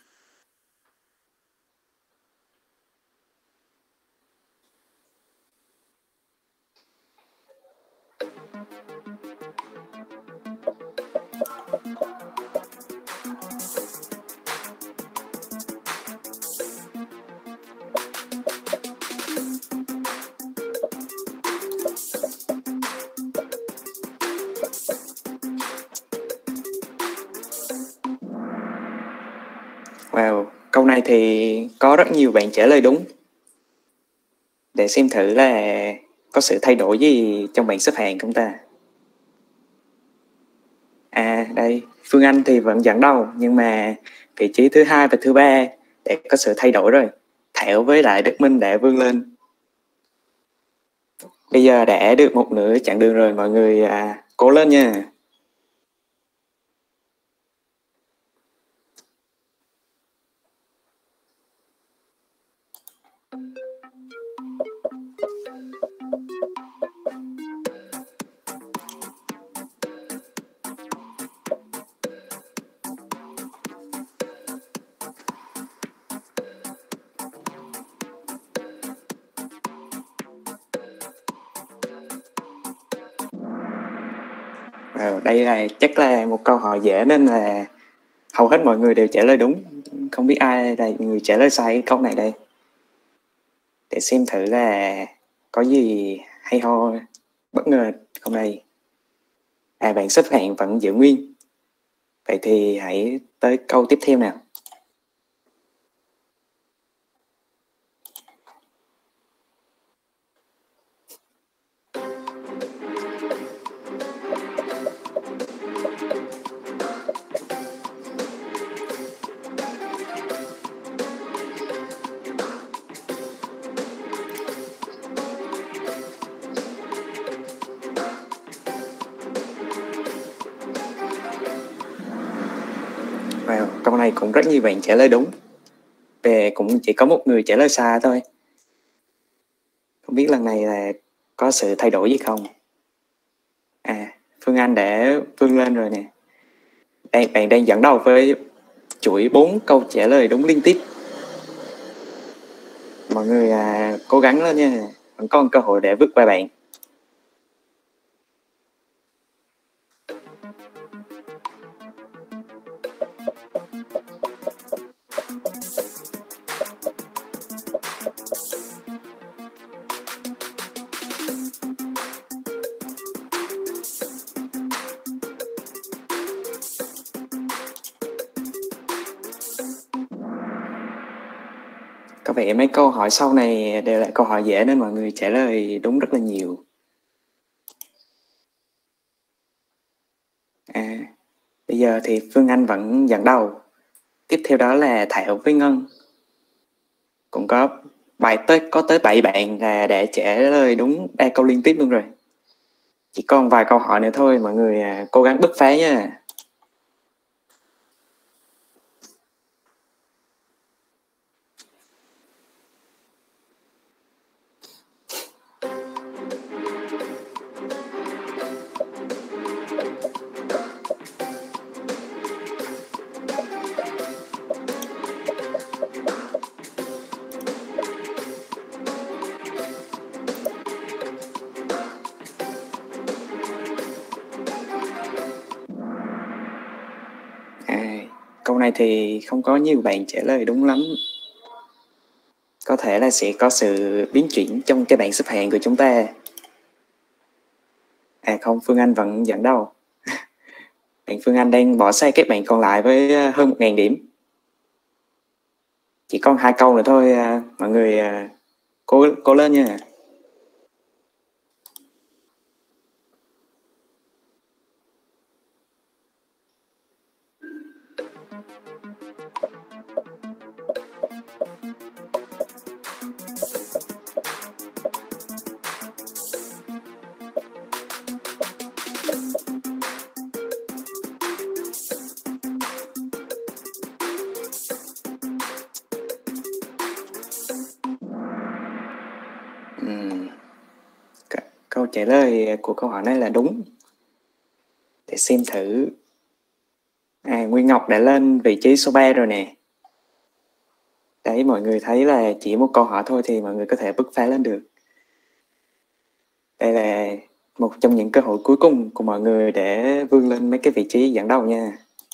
Wow, câu này thì có rất nhiều bạn trả lời đúng. Để xem thử là có sự thay đổi gì trong bảng xếp hạng chúng ta. Đây, Phương Anh thì vẫn dẫn đầu, nhưng mà vị trí thứ hai và thứ ba để có sự thay đổi rồi. Thảo với lại Đức Minh đã vươn lên. Bây giờ đã được một nửa chặng đường rồi, mọi người cố lên nha. Đây là chắc là một câu hỏi dễ nên là hầu hết mọi người đều trả lời đúng. Không biết ai là người trả lời sai câu này đây. Để xem thử là có gì hay ho bất ngờ không đây. Bảng xếp hạng vẫn giữ nguyên. Vậy thì hãy tới câu tiếp theo nào. Câu này cũng rất nhiều bạn trả lời đúng. Cũng chỉ có một người trả lời sai thôi. Không biết lần này là có sự thay đổi gì không? Phương Anh đã vươn lên rồi nè. Bạn đang dẫn đầu với chuỗi 4 câu trả lời đúng liên tiếp. Mọi người cố gắng lên nha. Vẫn còn cơ hội để vượt qua bạn. Có vẻ mấy câu hỏi sau này đều là câu hỏi dễ nên mọi người trả lời đúng rất là nhiều. Bây giờ thì Phương Anh vẫn dẫn đầu. Tiếp theo đó là Thảo với Ngân. Cũng có tới 7 bạn là đã trả lời đúng 3 câu liên tiếp luôn rồi. Chỉ còn vài câu hỏi nữa thôi, mọi người cố gắng bứt phá nha. Câu này thì không có nhiều bạn trả lời đúng lắm. Có thể là sẽ có sự biến chuyển trong cái bảng xếp hạng của chúng ta. Không, Phương Anh vẫn dẫn đầu. Bạn Phương Anh đang bỏ xa các bạn còn lại với hơn 1.000 điểm. Chỉ còn 2 câu nữa thôi, mọi người cố lên nha. câu trả lời của câu hỏi này là đúng. Để xem thử. Nguyên Ngọc đã lên vị trí số 3 rồi nè. Đấy, mọi người thấy là chỉ một câu hỏi thôi thì mọi người có thể bứt phá lên được. Đây là một trong những cơ hội cuối cùng của mọi người để vươn lên mấy cái vị trí dẫn đầu nha.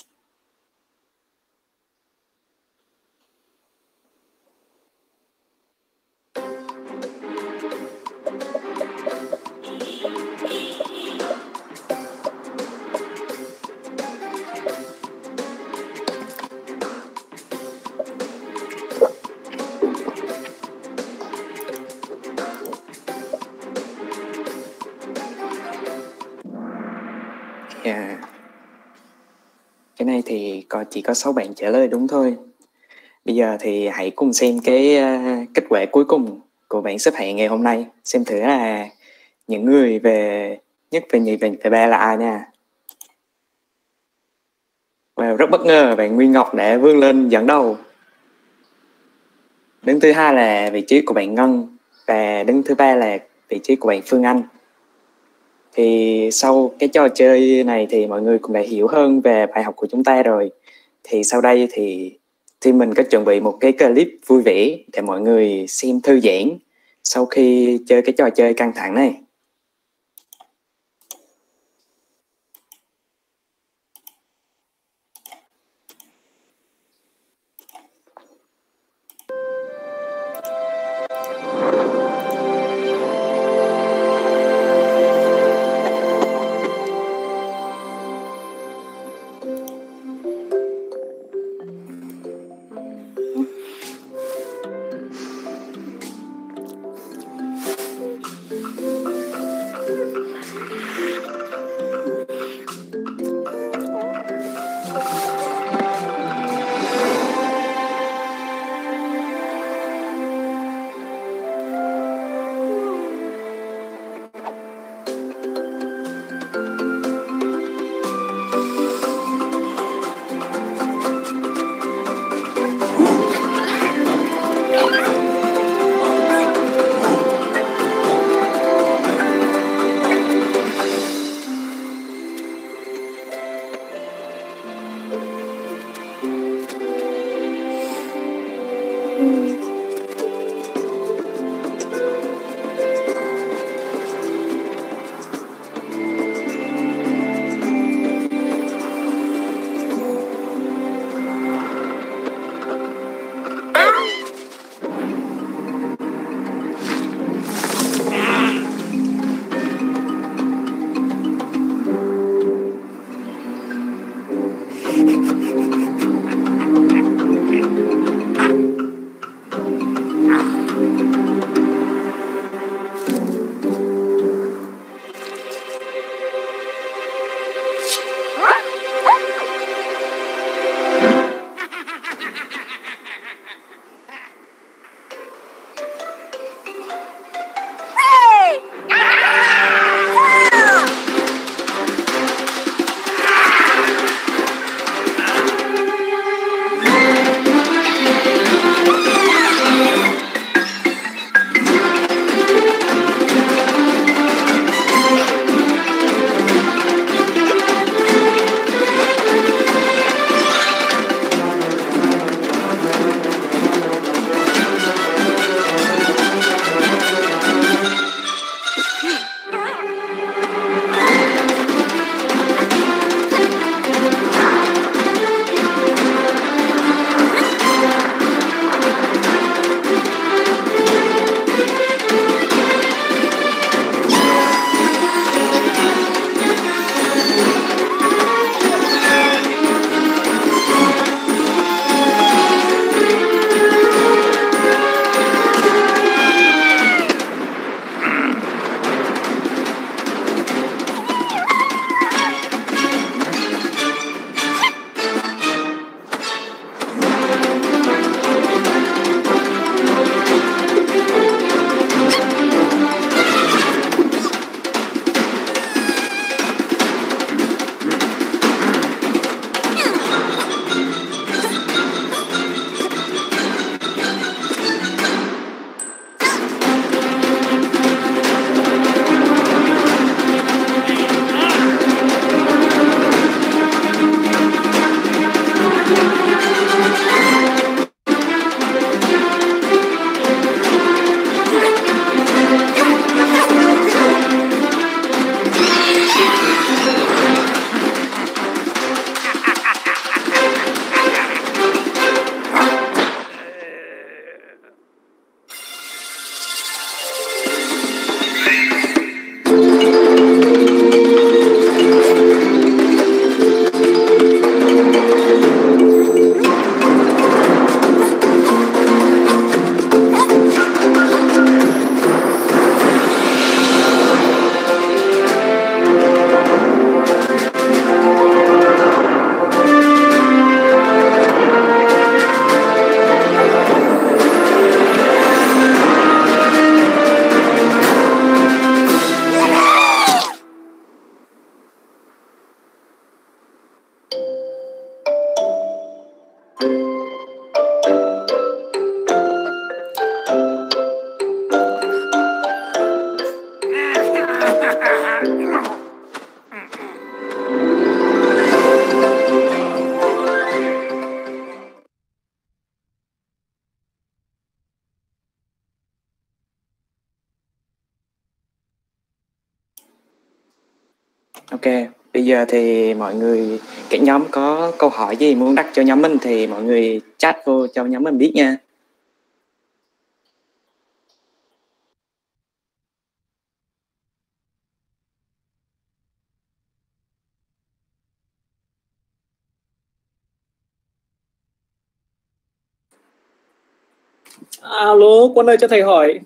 Cái này thì chỉ có 6 bạn trả lời đúng thôi. Bây giờ thì hãy cùng xem cái kết quả cuối cùng của bảng xếp hạng ngày hôm nay. Xem thử là những người về nhất, về nhì, về ba là ai nha. Wow, rất bất ngờ, bạn Nguyên Ngọc đã vươn lên dẫn đầu. Đứng thứ hai là vị trí của bạn Ngân, và đứng thứ ba là vị trí của bạn Phương Anh. Thì sau cái trò chơi này thì mọi người cũng đã hiểu hơn về bài học của chúng ta rồi. Thì sau đây thì mình có chuẩn bị một cái clip vui vẻ để mọi người xem thư giãn sau khi chơi cái trò chơi căng thẳng này. Ok, bây giờ thì mọi người, cái nhóm có câu hỏi gì muốn đặt cho nhóm mình thì mọi người chat vô cho nhóm mình biết nha. Alo, Quân ơi cho thầy hỏi.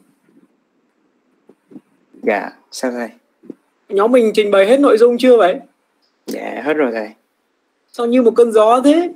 Dạ, sao thầy? Nhóm mình trình bày hết nội dung chưa vậy? Dạ, hết rồi thầy. Sao như một cơn gió thế?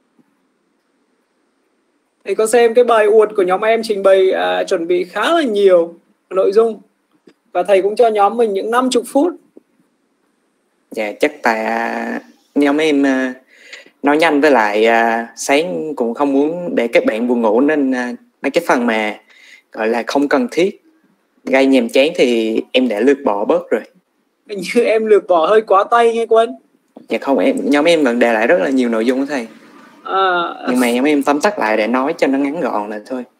Thầy có xem cái bài uột của nhóm em trình bày chuẩn bị khá là nhiều nội dung. Và thầy cũng cho nhóm mình những 50 phút. Dạ, chắc tại nhóm em nói nhanh, với lại sáng cũng không muốn để các bạn buồn ngủ, nên mấy cái phần mà gọi là không cần thiết, gây nhàm chán thì em đã lược bỏ bớt rồi. Hình như em lược bỏ hơi quá tay nghe Quân. Dạ không, nhóm em vẫn để lại rất là nhiều nội dung đó thầy. Nhưng mà nhóm em tóm tắt lại để nói cho nó ngắn gọn là thôi.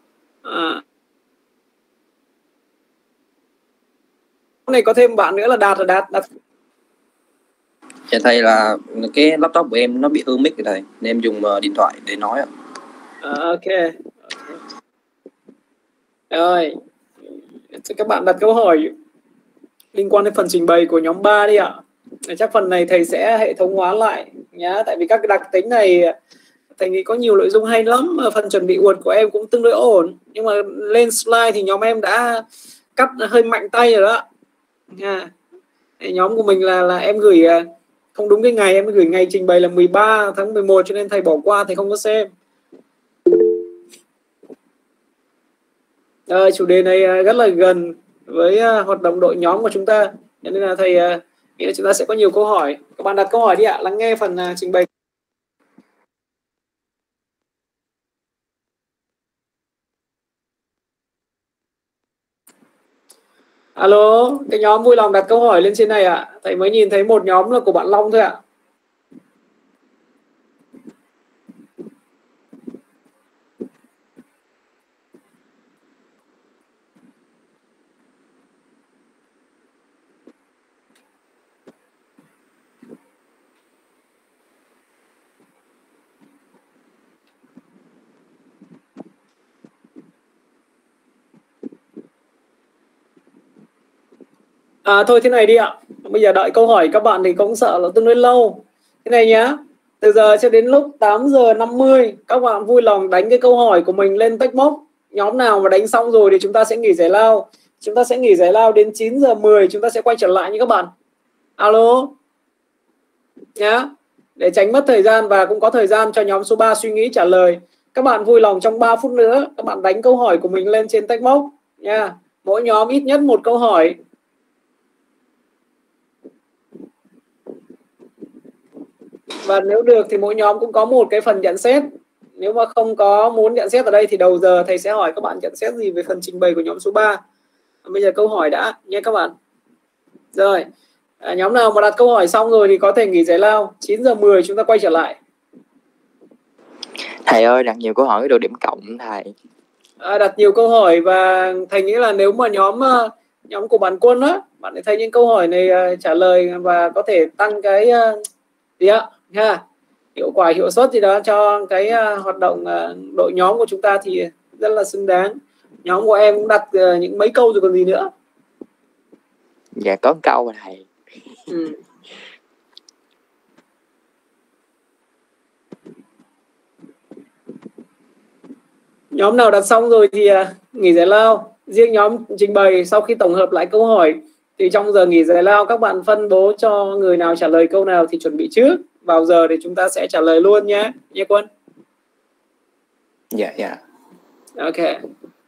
Này có thêm bạn nữa là Đạt. Dạ thầy, là cái laptop của em nó bị hư mic rồi thầy, nên em dùng điện thoại để nói ạ. Ok. Rồi, các bạn đặt câu hỏi liên quan đến phần trình bày của nhóm 3 đi ạ. Chắc phần này thầy sẽ hệ thống hóa lại nhá, tại vì các cái đặc tính này thầy nghĩ có nhiều nội dung hay lắm, mà phần chuẩn bị uột của em cũng tương đối ổn, nhưng mà lên slide thì nhóm em đã cắt hơi mạnh tay rồi đó nha. Nhóm của mình là em gửi không đúng cái ngày, em gửi ngày trình bày là 13 tháng 11 cho nên thầy bỏ qua, thầy không có xem. Chủ đề này rất là gần với hoạt động đội nhóm của chúng ta, cho nên là thầy nghĩ là chúng ta sẽ có nhiều câu hỏi. Các bạn đặt câu hỏi đi ạ, lắng nghe phần trình bày. Alo, cái nhóm vui lòng đặt câu hỏi lên trên này ạ. Thầy mới nhìn thấy một nhóm là của bạn Long thôi ạ. Thôi thế này đi ạ. Bây giờ đợi câu hỏi các bạn thì cũng sợ là tương đối lâu. Thế này nhá. Từ giờ cho đến lúc 8 giờ 50 các bạn vui lòng đánh cái câu hỏi của mình lên text box. Nhóm nào mà đánh xong rồi thì chúng ta sẽ nghỉ giải lao. Chúng ta sẽ nghỉ giải lao đến 9 giờ 10 chúng ta sẽ quay trở lại nha các bạn. Alo. Nhá. Để tránh mất thời gian và cũng có thời gian cho nhóm số 3 suy nghĩ trả lời. Các bạn vui lòng trong 3 phút nữa các bạn đánh câu hỏi của mình lên trên text box nha. Mỗi nhóm ít nhất một câu hỏi. Và nếu được thì mỗi nhóm cũng có một cái phần nhận xét. Nếu mà không có muốn nhận xét ở đây thì đầu giờ thầy sẽ hỏi các bạn nhận xét gì về phần trình bày của nhóm số 3. Bây giờ câu hỏi đã nhé các bạn. Rồi, nhóm nào mà đặt câu hỏi xong rồi thì có thể nghỉ giải lao. 9 giờ 10 chúng ta quay trở lại. Thầy ơi, đặt nhiều câu hỏi được điểm cộng thầy. Đặt nhiều câu hỏi và thầy nghĩ là nếu mà nhóm của bạn Quân á, bạn thấy những câu hỏi này trả lời và có thể tăng cái gì ạ ha, hiệu quả hiệu suất gì đó cho cái hoạt động đội nhóm của chúng ta thì rất là xứng đáng. Nhóm của em cũng đặt những mấy câu rồi còn gì nữa. Dạ có câu rồi thầy. Nhóm nào đặt xong rồi thì nghỉ giải lao. Riêng nhóm trình bày sau khi tổng hợp lại câu hỏi thì trong giờ nghỉ giải lao các bạn phân bố cho người nào trả lời câu nào thì chuẩn bị trước. Vào giờ để chúng ta sẽ trả lời luôn nhé. Nhé Quân. Dạ. Ok.